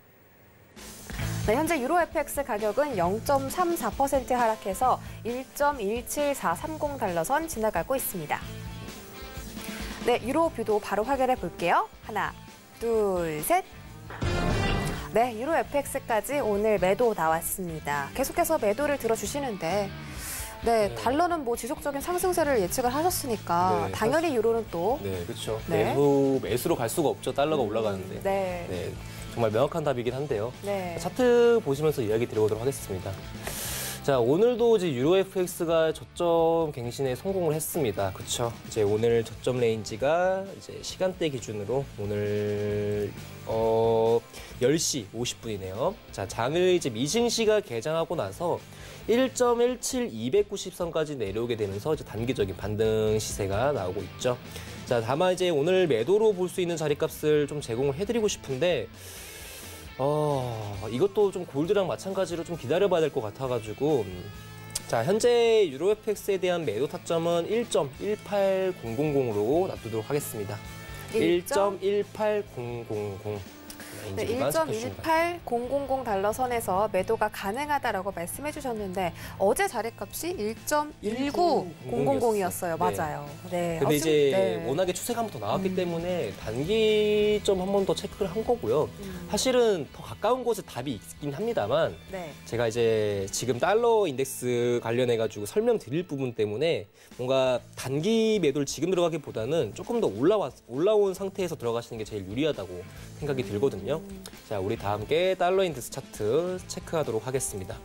네, 현재 유로 에프엑스 가격은 영 점 삼사 퍼센트 하락해서 일 점 일칠사삼공 달러선 지나가고 있습니다. 네, 유로 뷰도 바로 확인해 볼게요. 하나, 둘, 셋. 네, 유로 에프엑스까지 오늘 매도 나왔습니다. 계속해서 매도를 들어주시는데 네, 네, 달러는 뭐 지속적인 상승세를 예측을 하셨으니까 네, 당연히 사실, 유로는 또 네, 그렇죠. 네. 매수, 매수로 갈 수가 없죠. 달러가 음, 올라가는데. 네. 네. 정말 명확한 답이긴 한데요. 네. 차트 보시면서 이야기 드려보도록 하겠습니다. 자, 오늘도 이제 유로 에프엑스가 저점 갱신에 성공을 했습니다. 그렇죠. 이제 오늘 저점 레인지가 이제 시간대 기준으로 오늘 어 열 시 오십 분이네요. 자, 장을 이제 미증시가 개장하고 나서 일 점 일칠이구공 선까지 내려오게 되면서 이제 단기적인 반등 시세가 나오고 있죠. 자, 다만 이제 오늘 매도로 볼 수 있는 자리값을 좀 제공을 해드리고 싶은데 어, 이것도 좀 골드랑 마찬가지로 좀 기다려봐야 될 것 같아가지고 자, 현재 유로 에프엑스에 대한 매도 타점은 일 점 일팔공공으로 놔두도록 하겠습니다. 일 점 일팔공공공. 네, 일 점 일팔공공공 달러 선에서 매도가 가능하다라고 말씀해 주셨는데 어제 자리값이 일 점 일구공공공이었어요. 네. 맞아요. 네. 근데 이제 네. 워낙에 추세가 더 나왔기 음. 때문에 단기점 한 번 더 체크를 한 거고요. 음. 사실은 더 가까운 곳에 답이 있긴 합니다만 네. 제가 이제 지금 달러 인덱스 관련해가지고 설명드릴 부분 때문에 뭔가 단기 매도를 지금 들어가기보다는 조금 더 올라와, 올라온 상태에서 들어가시는 게 제일 유리하다고 생각이 들거든요. 자, 우리 다 함께 달러 인덱스 차트 체크하도록 하겠습니다.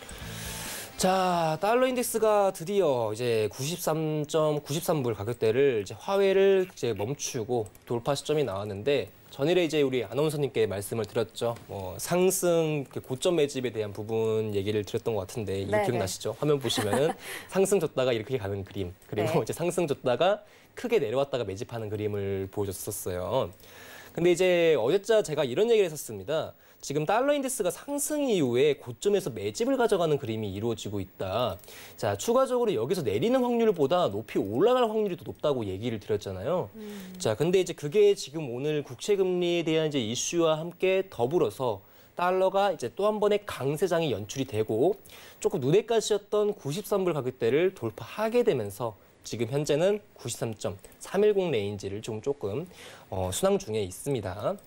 자, 달러 인덱스가 드디어 이제 구십삼 점 구십삼 불 가격대를 이제 화훼를 이제 멈추고 돌파 시점이 나왔는데 전일에 이제 우리 아나운서님께 말씀을 드렸죠. 뭐 상승 고점 매집에 대한 부분 얘기를 드렸던 것 같은데 이거 기억나시죠? 화면 보시면은 상승 줬다가 이렇게 가는 그림, 그리고 네. 이제 상승 줬다가 크게 내려왔다가 매집하는 그림을 보여줬었어요. 근데 이제 어제자 제가 이런 얘기를 했었습니다. 지금 달러 인덱스가 상승 이후에 고점에서 매집을 가져가는 그림이 이루어지고 있다. 자, 추가적으로 여기서 내리는 확률보다 높이 올라갈 확률이 더 높다고 얘기를 드렸잖아요. 음. 자, 근데 이제 그게 지금 오늘 국채 금리에 대한 이제 이슈와 함께 더불어서 달러가 이제 또 한 번의 강세장이 연출이 되고 조금 눈에 가시였던 구십삼 불 가격대를 돌파하게 되면서 지금 현재는 구십삼 점 삼일공 레인지를 좀 조금 어, 순항 중에 있습니다.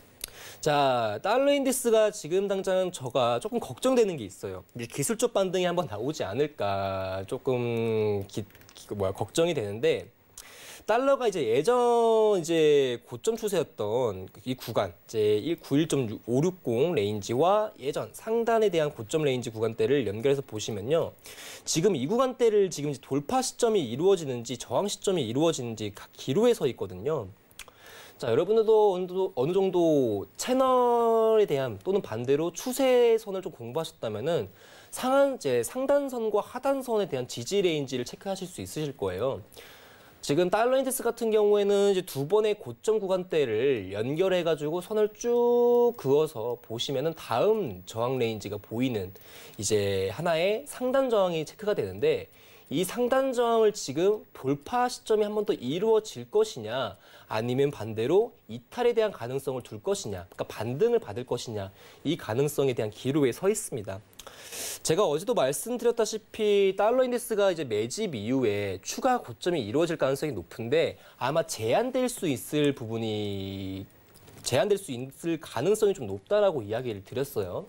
자, 달러 인덱스가 지금 당장 저가 조금 걱정되는 게 있어요. 기술적 반등이 한번 나오지 않을까 조금 기, 기, 뭐야 걱정이 되는데 달러가 이제 예전 이제 고점 추세였던 이 구간 이제 구십일 점 오육공 레인지와 예전 상단에 대한 고점 레인지 구간대를 연결해서 보시면요. 지금 이 구간대를 지금 돌파 시점이 이루어지는지 저항 시점이 이루어지는지 각 기로에 서 있거든요. 자, 여러분들도 어느 정도, 어느 정도 채널에 대한 또는 반대로 추세선을 좀 공부하셨다면은 상한 이제 상단선과 하단선에 대한 지지 레인지를 체크하실 수 있으실 거예요. 지금 달러 인덱스 같은 경우에는 이제 두 번의 고점 구간대를 연결해가지고 선을 쭉 그어서 보시면은 다음 저항 레인지가 보이는 이제 하나의 상단 저항이 체크가 되는데 이 상단 저항을 지금 돌파 시점이 한 번 더 이루어질 것이냐 아니면 반대로 이탈에 대한 가능성을 둘 것이냐 그러니까 반등을 받을 것이냐 이 가능성에 대한 기로에 서 있습니다. 제가 어제도 말씀드렸다시피 달러 인덱스가 이제 매집 이후에 추가 고점이 이루어질 가능성이 높은데 아마 제한될 수 있을 부분이 제한될 수 있을 가능성이 좀 높다라고 이야기를 드렸어요.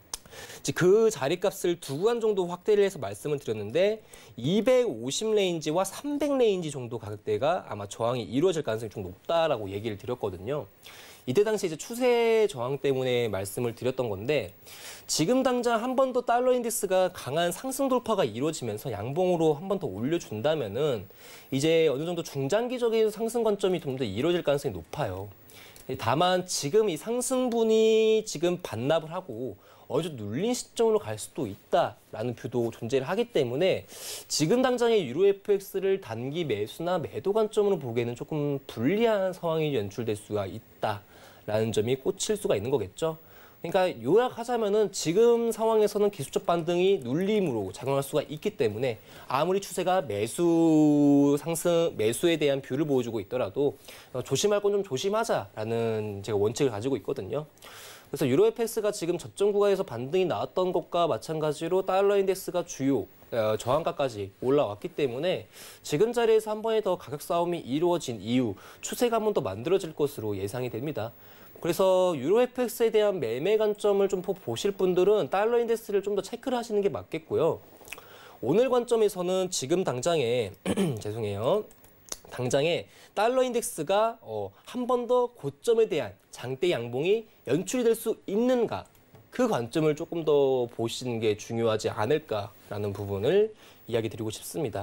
그 자리값을 두 구간 정도 확대를 해서 말씀을 드렸는데 이백오십 레인지와 삼백 레인지 정도 가격대가 아마 저항이 이루어질 가능성이 좀 높다라고 얘기를 드렸거든요. 이때 당시 이제 추세 저항 때문에 말씀을 드렸던 건데 지금 당장 한 번 더 달러 인덱스가 강한 상승 돌파가 이루어지면서 양봉으로 한 번 더 올려준다면은 이제 어느 정도 중장기적인 상승 관점이 좀 더 이루어질 가능성이 높아요. 다만 지금 이 상승분이 지금 반납을 하고 어느 정도 눌린 시점으로 갈 수도 있다라는 뷰도 존재를 하기 때문에 지금 당장의 유로 에프엑스를 단기 매수나 매도 관점으로 보기에는 조금 불리한 상황이 연출될 수가 있다라는 점이 꽂힐 수가 있는 거겠죠. 그러니까 요약하자면은 지금 상황에서는 기술적 반등이 눌림으로 작용할 수가 있기 때문에 아무리 추세가 매수 상승 매수에 대한 뷰를 보여주고 있더라도 조심할 건 좀 조심하자라는 제가 원칙을 가지고 있거든요. 그래서 유로 에프엑스가 지금 저점 구간에서 반등이 나왔던 것과 마찬가지로 달러 인덱스가 주요 저항가까지 올라왔기 때문에 지금 자리에서 한 번에 더 가격 싸움이 이루어진 이후 추세가 한 번 더 만들어질 것으로 예상이 됩니다. 그래서 유로 에프엑스에 대한 매매 관점을 좀 보실 분들은 달러 인덱스를 좀 더 체크를 하시는 게 맞겠고요. 오늘 관점에서는 지금 당장에 죄송해요. 당장에 달러 인덱스가 어, 한 번 더 고점에 대한 장대 양봉이 연출이 될 수 있는가 그 관점을 조금 더 보시는 게 중요하지 않을까라는 부분을 이야기 드리고 싶습니다.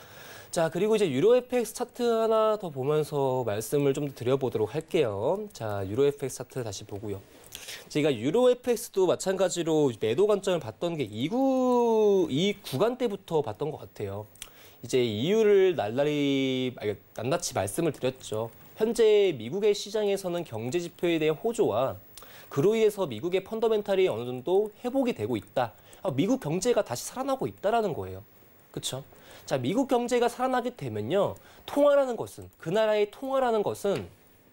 자, 그리고 이제 유로 에프엑스 차트 하나 더 보면서 말씀을 좀 더 드려보도록 할게요. 자, 유로 에프엑스 차트 다시 보고요. 제가 유로 에프엑스도 마찬가지로 매도 관점을 봤던 게 이 구, 이 구간대부터 봤던 것 같아요. 이제 이유를 날라리, 아니, 낱낱이 말씀을 드렸죠. 현재 미국의 시장에서는 경제 지표에 대한 호조와 그로 인해서 미국의 펀더멘탈이 어느 정도 회복이 되고 있다. 미국 경제가 다시 살아나고 있다라는 거예요. 그렇죠? 자, 미국 경제가 살아나게 되면요. 통화라는 것은, 그 나라의 통화라는 것은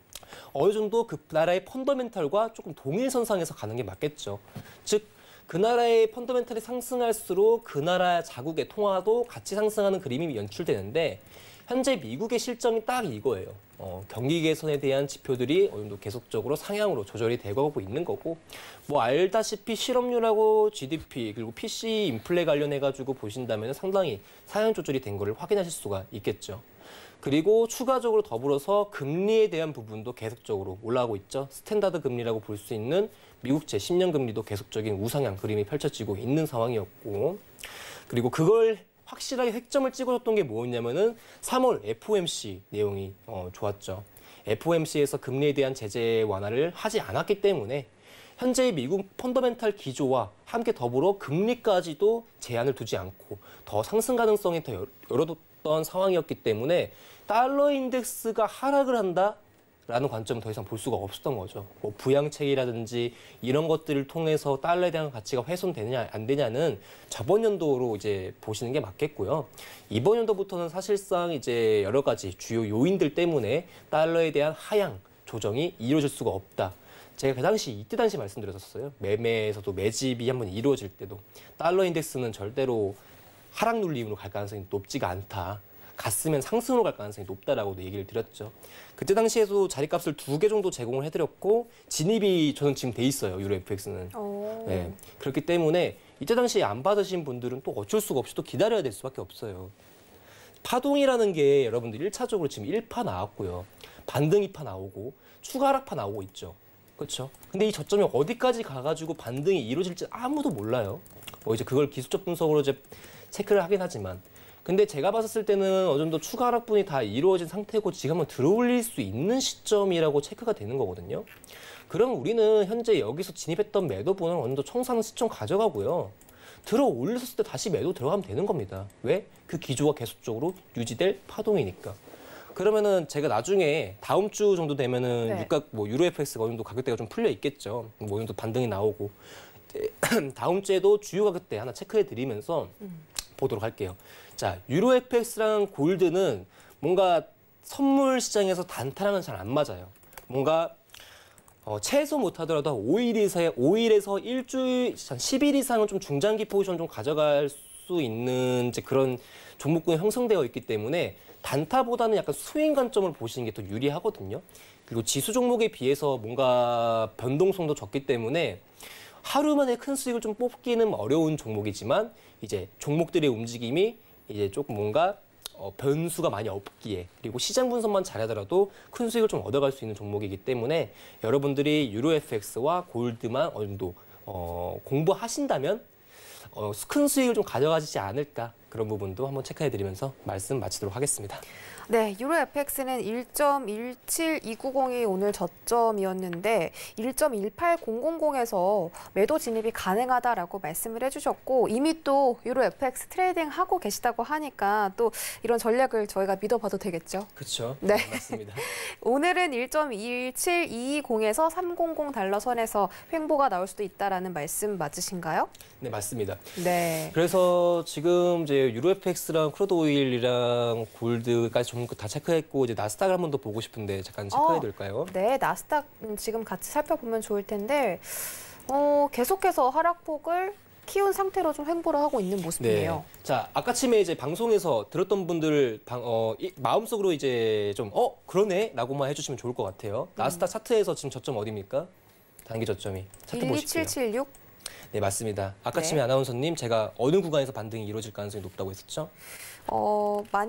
어느 정도 그 나라의 펀더멘탈과 조금 동일선상에서 가는 게 맞겠죠. 즉 그 나라의 펀더멘탈이 상승할수록 그 나라 자국의 통화도 같이 상승하는 그림이 연출되는데 현재 미국의 실정이 딱 이거예요. 어, 경기 개선에 대한 지표들이 어느 정도 계속적으로 상향으로 조절이 되고 있는 거고, 뭐 알다시피 실업률하고 지디피 그리고 피씨 인플레 관련해가지고 보신다면 상당히 상향 조절이 된 거를 확인하실 수가 있겠죠. 그리고 추가적으로 더불어서 금리에 대한 부분도 계속적으로 올라가고 있죠. 스탠다드 금리라고 볼 수 있는 미국제 십 년 금리도 계속적인 우상향 그림이 펼쳐지고 있는 상황이었고, 그리고 그걸 확실하게 획점을 찍어줬던 게 뭐였냐면은 삼월 에프오엠씨 내용이 어, 좋았죠. 에프오엠씨에서 금리에 대한 제재 완화를 하지 않았기 때문에 현재의 미국 펀더멘탈 기조와 함께 더불어 금리까지도 제한을 두지 않고 더 상승 가능성이 더 열어뒀던 상황이었기 때문에 달러 인덱스가 하락을 한다? 라는 관점은 더 이상 볼 수가 없었던 거죠. 뭐 부양책이라든지 이런 것들을 통해서 달러에 대한 가치가 훼손되느냐 안 되냐는 저번 연도로 이제 보시는 게 맞겠고요. 이번 연도부터는 사실상 이제 여러 가지 주요 요인들 때문에 달러에 대한 하향 조정이 이루어질 수가 없다. 제가 그 당시 이때 당시 말씀드렸었어요. 매매에서도 매집이 한번 이루어질 때도 달러 인덱스는 절대로 하락 눌림으로 갈 가능성이 높지가 않다. 갔으면 상승으로 갈 가능성이 높다라고도 얘기를 드렸죠. 그때 당시에도 자리값을 두 개 정도 제공을 해드렸고 진입이 저는 지금 돼 있어요. 유로 에프엑스는. 네, 그렇기 때문에 이때 당시에 안 받으신 분들은 또 어쩔 수가 없이 또 기다려야 될 수밖에 없어요. 파동이라는 게 여러분들 일 차적으로 지금 일 파 나왔고요. 반등 이 파 나오고 추가 하락파 나오고 있죠. 그렇죠? 근데 이 저점이 어디까지 가가지고 반등이 이루어질지 아무도 몰라요. 뭐 이제 그걸 기술적 분석으로 이제 체크를 하긴 하지만, 근데 제가 봤을 때는 어느 정도 추가 하락분이 다 이루어진 상태고 지금 한번 들어올릴 수 있는 시점이라고 체크가 되는 거거든요. 그럼 우리는 현재 여기서 진입했던 매도분은 어느 정도 청산 시점 가져가고요. 들어 올렸을 때 다시 매도 들어가면 되는 겁니다. 왜? 그 기조가 계속적으로 유지될 파동이니까. 그러면은 제가 나중에 다음 주 정도 되면은 네. 유가 뭐 유로 에프엑스가 어느 정도 가격대가 좀 풀려 있겠죠. 뭐 어느 정도 반등이 나오고 다음 주에도 주요 가격대 하나 체크해 드리면서 음. 보도록 할게요. 자, 유로 에프엑스랑 골드는 뭔가 선물 시장에서 단타랑은 잘 안 맞아요. 뭔가 어, 최소 못하더라도 오 일 이상, 오 일에서 일주일, 한 십 일 이상은 좀 중장기 포지션 좀 가져갈 수 있는 이제 그런 종목군이 형성되어 있기 때문에 단타보다는 약간 스윙 관점을 보시는 게 더 유리하거든요. 그리고 지수 종목에 비해서 뭔가 변동성도 적기 때문에 하루 만에 큰 수익을 좀 뽑기는 어려운 종목이지만 이제 종목들의 움직임이 이제 조금 뭔가 어, 변수가 많이 없기에 그리고 시장 분석만 잘하더라도 큰 수익을 좀 얻어갈 수 있는 종목이기 때문에 여러분들이 유로 에프엑스와 골드만 어느 정도 어, 공부하신다면 어, 큰 수익을 좀 가져가지지 않을까 그런 부분도 한번 체크해드리면서 말씀 마치도록 하겠습니다. 네, 유로 에프엑스는 일 점 일칠이구공이 오늘 저점이었는데 일 점 일팔공공공에서 매도 진입이 가능하다라고 말씀을 해주셨고 이미 또 유로 에프엑스 트레이딩 하고 계시다고 하니까 또 이런 전략을 저희가 믿어봐도 되겠죠? 그렇죠. 네, 맞습니다. 오늘은 일 점 일칠이이공에서 삼백hund 달러 선에서 횡보가 나올 수도 있다라는 말씀 맞으신가요? 네, 맞습니다. 네. 그래서 지금 이제 유로 에프엑스랑 크루드 오일이랑 골드까지 종목 다 체크했고 이제 나스닥을 한 번 더 보고 싶은데 잠깐 체크해 될까요? 어, 네, 나스닥 지금 같이 살펴보면 좋을 텐데 어, 계속해서 하락폭을 키운 상태로 좀 횡보를 하고 있는 모습이에요. 네. 자, 아까쯤에 이제 방송에서 들었던 분들 방, 어, 이, 마음속으로 이제 좀 어, 그러네라고만 해주시면 좋을 것 같아요. 음. 나스닥 차트에서 지금 저점 어디입니까? 단기 저점이. 차트 보실게요. 일이칠칠육? 네, 맞습니다. 아까쯤에 네. 아나운서님 제가 어느 구간에서 반등이 이루어질 가능성이 높다고 했었죠? 어, 만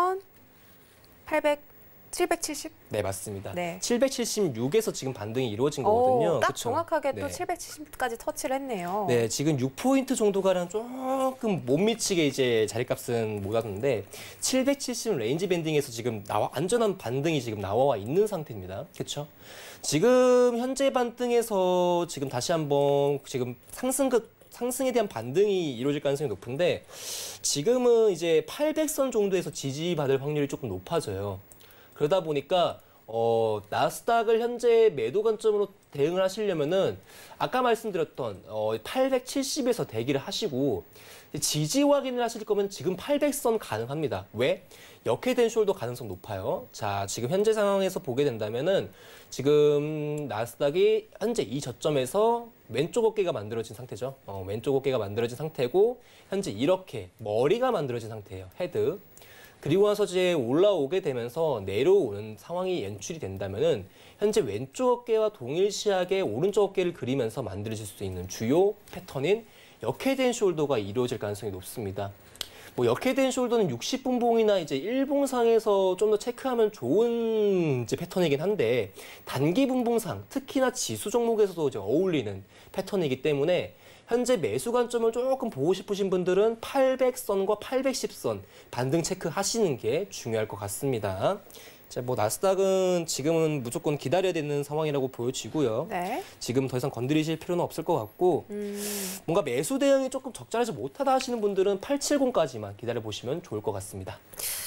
이천팔백, 칠백칠십? 네, 맞습니다. 네. 칠백칠십육에서 지금 반등이 이루어진 거거든요. 오, 딱 그쵸? 정확하게 네. 또 칠백칠십까지 터치를 했네요. 네, 지금 육 포인트 정도가량 조금 못 미치게 이제 자리값은 못 하는데 칠백칠십 레인지 밴딩에서 지금 나와 안전한 반등이 지금 나와 있는 상태입니다. 그렇죠? 지금 현재 반등에서 지금 다시 한번 지금 상승급 상승에 대한 반등이 이루어질 가능성이 높은데 지금은 이제 팔백 선 정도에서 지지받을 확률이 조금 높아져요. 그러다 보니까 어, 나스닥을 현재 매도 관점으로 대응을 하시려면은 아까 말씀드렸던 어, 팔백칠십에서 대기를 하시고 지지 확인을 하실 거면 지금 팔백 선 가능합니다. 왜? 역회된 숄더 가능성 높아요. 자, 지금 현재 상황에서 보게 된다면은 지금 나스닥이 현재 이 저점에서 왼쪽 어깨가 만들어진 상태죠. 어, 왼쪽 어깨가 만들어진 상태고 현재 이렇게 머리가 만들어진 상태예요. 헤드. 그리고 나서 이제 올라오게 되면서 내려오는 상황이 연출이 된다면은 현재 왼쪽 어깨와 동일시하게 오른쪽 어깨를 그리면서 만들어질 수 있는 주요 패턴인 역회된 숄더가 이루어질 가능성이 높습니다. 뭐 역회된 숄더는 육십 분봉이나 이제 일봉상에서 좀 더 체크하면 좋은 이제 패턴이긴 한데 단기 분봉상 특히나 지수 종목에서도 이제 어울리는 패턴이기 때문에 현재 매수 관점을 조금 보고 싶으신 분들은 팔백 선과 팔백십 선 반등 체크하시는 게 중요할 것 같습니다. 자, 뭐 나스닥은 지금은 무조건 기다려야 되는 상황이라고 보여지고요. 네. 지금 더 이상 건드리실 필요는 없을 것 같고 음. 뭔가 매수 대응이 조금 적절하지 못하다 하시는 분들은 팔백칠십까지만 기다려보시면 좋을 것 같습니다.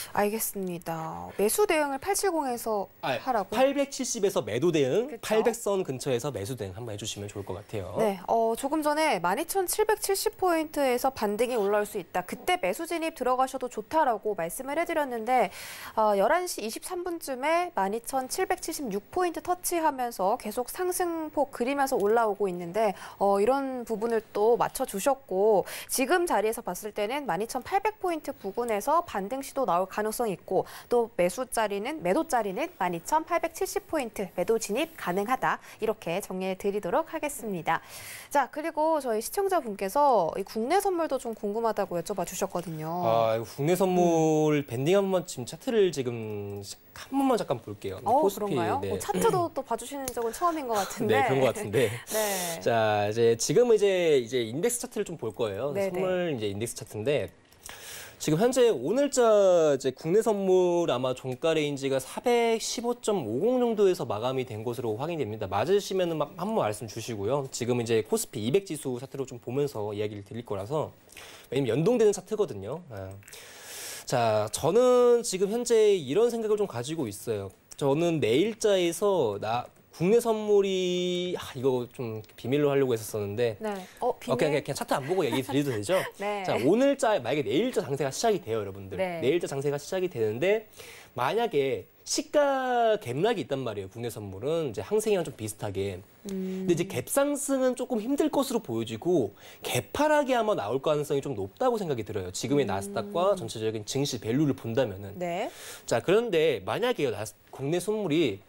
알겠습니다. 매수 대응을 팔백칠십에서 아, 하라고? 팔백칠십에서 매도 대응, 그쵸? 팔백 선 근처에서 매수 대응 한번 해주시면 좋을 것 같아요. 네, 어, 조금 전에 만 이천칠백칠십 포인트에서 반등이 올라올 수 있다. 그때 매수 진입 들어가셔도 좋다라고 말씀을 해드렸는데 어, 열한 시 이십삼 분쯤에 만 이천칠백칠십육 포인트 터치하면서 계속 상승폭 그리면서 올라오고 있는데 어, 이런 부분을 또 맞춰주셨고 지금 자리에서 봤을 때는 만 이천팔백 포인트 부근에서 반등 시도 나올 가능성이 있고 또 매수자리는 매도자리는 만 이천팔백칠십 포인트 매도 진입 가능하다. 이렇게 정리해 드리도록 하겠습니다. 자, 그리고 저희 시청자분께서 이 국내 선물도 좀 궁금하다고 여쭤봐 주셨거든요. 아, 국내 선물 음. 밴딩 한 번만 지금 차트를 지금 한 번만 잠깐 볼게요. 어, 코스피, 그런가요? 네. 어, 차트도 또 봐주시는 적은 처음인 것 같은데. 네, 그런 것 같은데. 네. 자, 이제 지금은 이제 이제 인덱스 차트를 좀 볼 거예요. 네네. 선물 이제 인덱스 차트인데. 지금 현재 오늘자 이제 국내 선물 아마 종가 레인지가 사백십오 점 오십 정도에서 마감이 된 것으로 확인됩니다. 맞으시면은 막 한번 말씀 주시고요. 지금 이제 코스피 이백 지수 차트로 좀 보면서 이야기를 드릴 거라서 왜냐면 연동되는 차트거든요. 아. 자, 저는 지금 현재 이런 생각을 좀 가지고 있어요. 저는 내일자에서 나 국내 선물이 아, 이거 좀 비밀로 하려고 했었었는데 네. 어, 비밀? 어, 그냥, 그냥 차트 안 보고 얘기 드려도 되죠? 네. 자, 오늘자 만약에 내일자 장세가 시작이 돼요, 여러분들. 네. 내일자 장세가 시작이 되는데 만약에 시가 갭락이 있단 말이에요. 국내 선물은 이제 항생이랑 좀 비슷하게. 음. 근데 이제 갭 상승은 조금 힘들 것으로 보여지고 갭하락이 아마 나올 가능성이 좀 높다고 생각이 들어요. 지금의 음. 나스닥과 전체적인 증시 밸류를 본다면은. 네. 자, 그런데 만약에 나스, 국내 선물이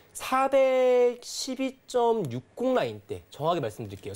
사백십이 점 육십 라인대, 정확히 말씀드릴게요.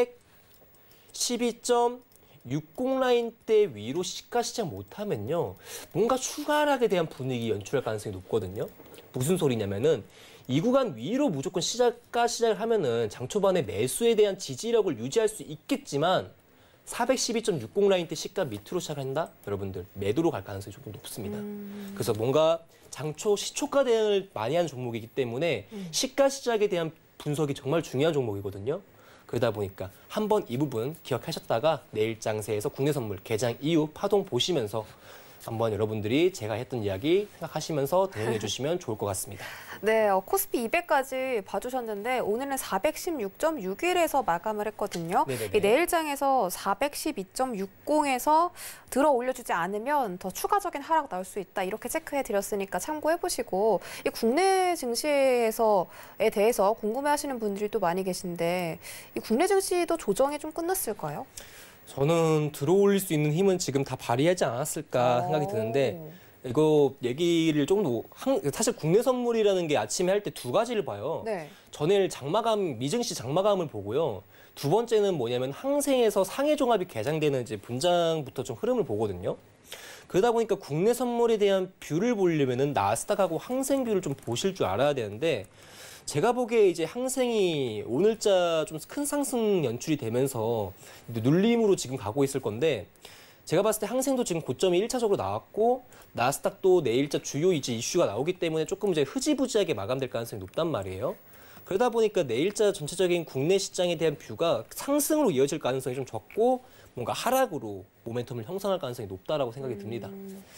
사백십이 점 육십 라인대 위로 시가 시작 못하면요. 뭔가 추가 하락에 대한 분위기 연출할 가능성이 높거든요. 무슨 소리냐면은 이 구간 위로 무조건 시작가 시작을 하면은 장 초반에 매수에 대한 지지력을 유지할 수 있겠지만 사백십이 점 육십 라인대 시가 밑으로 시작한다? 여러분들 매도로 갈 가능성이 조금 높습니다. 음. 그래서 뭔가 장초 시초가 대응을 많이 하는 종목이기 때문에 음. 시가 시작에 대한 분석이 정말 중요한 종목이거든요. 그러다 보니까 한번 이 부분 기억하셨다가 내일 장세에서 국내 선물 개장 이후 파동 보시면서 한번 여러분들이 제가 했던 이야기 생각하시면서 대응해 주시면 좋을 것 같습니다. 네, 어, 코스피 이백까지 봐주셨는데 오늘은 사백십육 점 육일에서 마감을 했거든요. 이 내일장에서 사백십이 점 육십에서 들어 올려주지 않으면 더 추가적인 하락 나올 수 있다. 이렇게 체크해 드렸으니까 참고해 보시고 이 국내 증시에서에 대해서 궁금해하시는 분들이 또 많이 계신데 이 국내 증시도 조정이 좀 끝났을까요? 저는 들어올릴 수 있는 힘은 지금 다 발휘하지 않았을까 생각이 드는데 이거 얘기를 조금 더 사실 국내 선물이라는 게 아침에 할 때 두 가지를 봐요. 네. 전일 장마감 미증시 장마감을 보고요. 두 번째는 뭐냐면 항생에서 상해 종합이 개장되는 이제 분장부터 좀 흐름을 보거든요. 그러다 보니까 국내 선물에 대한 뷰를 보려면은 나스닥하고 항생 뷰를 좀 보실 줄 알아야 되는데 제가 보기에 이제 항생이 오늘자 좀 큰 상승 연출이 되면서 눌림으로 지금 가고 있을 건데 제가 봤을 때 항생도 지금 고점이 일 차적으로 나왔고 나스닥도 내일자 주요 이제 이슈가 나오기 때문에 조금 이제 흐지부지하게 마감될 가능성이 높단 말이에요. 그러다 보니까 내일자 전체적인 국내 시장에 대한 뷰가 상승으로 이어질 가능성이 좀 적고 뭔가 하락으로 모멘텀을 형성할 가능성이 높다라고 생각이 듭니다.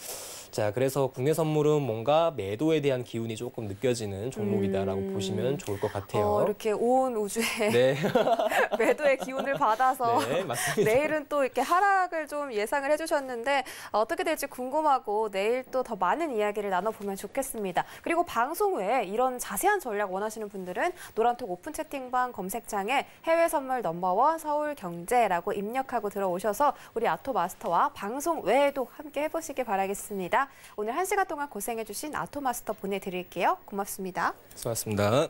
자, 그래서 국내 선물은 뭔가 매도에 대한 기운이 조금 느껴지는 종목이다라고 음. 보시면 좋을 것 같아요. 어, 이렇게 온 우주에 네, 매도의 기운을 받아서 네, 맞습니다. 내일은 또 이렇게 하락을 좀 예상을 해주셨는데 어떻게 될지 궁금하고 내일 또 더 많은 이야기를 나눠보면 좋겠습니다. 그리고 방송 외에 이런 자세한 전략 원하시는 분들은 노란톡 오픈 채팅방 검색창에 해외 선물 넘버원 서울경제라고 입력하고 들어오셔서 우리 아토 마스터와 방송 외에도 함께 해보시길 바라겠습니다. 오늘 한 시간 동안 고생해주신 아토 마스터 보내드릴게요. 고맙습니다. 수고하셨습니다.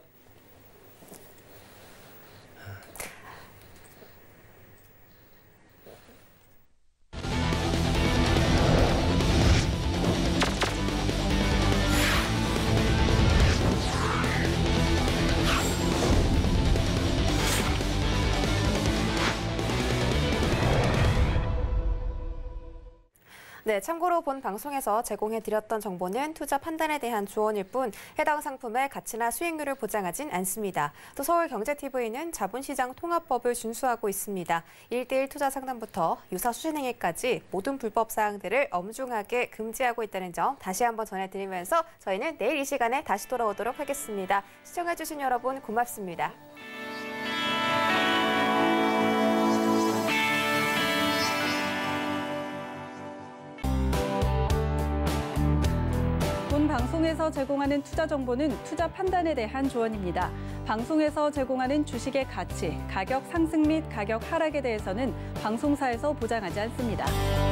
네, 참고로 본 방송에서 제공해드렸던 정보는 투자 판단에 대한 조언일 뿐 해당 상품의 가치나 수익률을 보장하진 않습니다. 또 서울경제티비는 자본시장 통합법을 준수하고 있습니다. 일대일 투자 상담부터 유사 수신행위까지 모든 불법 사항들을 엄중하게 금지하고 있다는 점 다시 한번 전해드리면서 저희는 내일 이 시간에 다시 돌아오도록 하겠습니다. 시청해주신 여러분 고맙습니다. 본 방송에서 제공하는 투자 정보는 투자 판단에 대한 조언입니다. 방송에서 제공하는 주식의 가치, 가격 상승 및 가격 하락에 대해서는 방송사에서 보장하지 않습니다.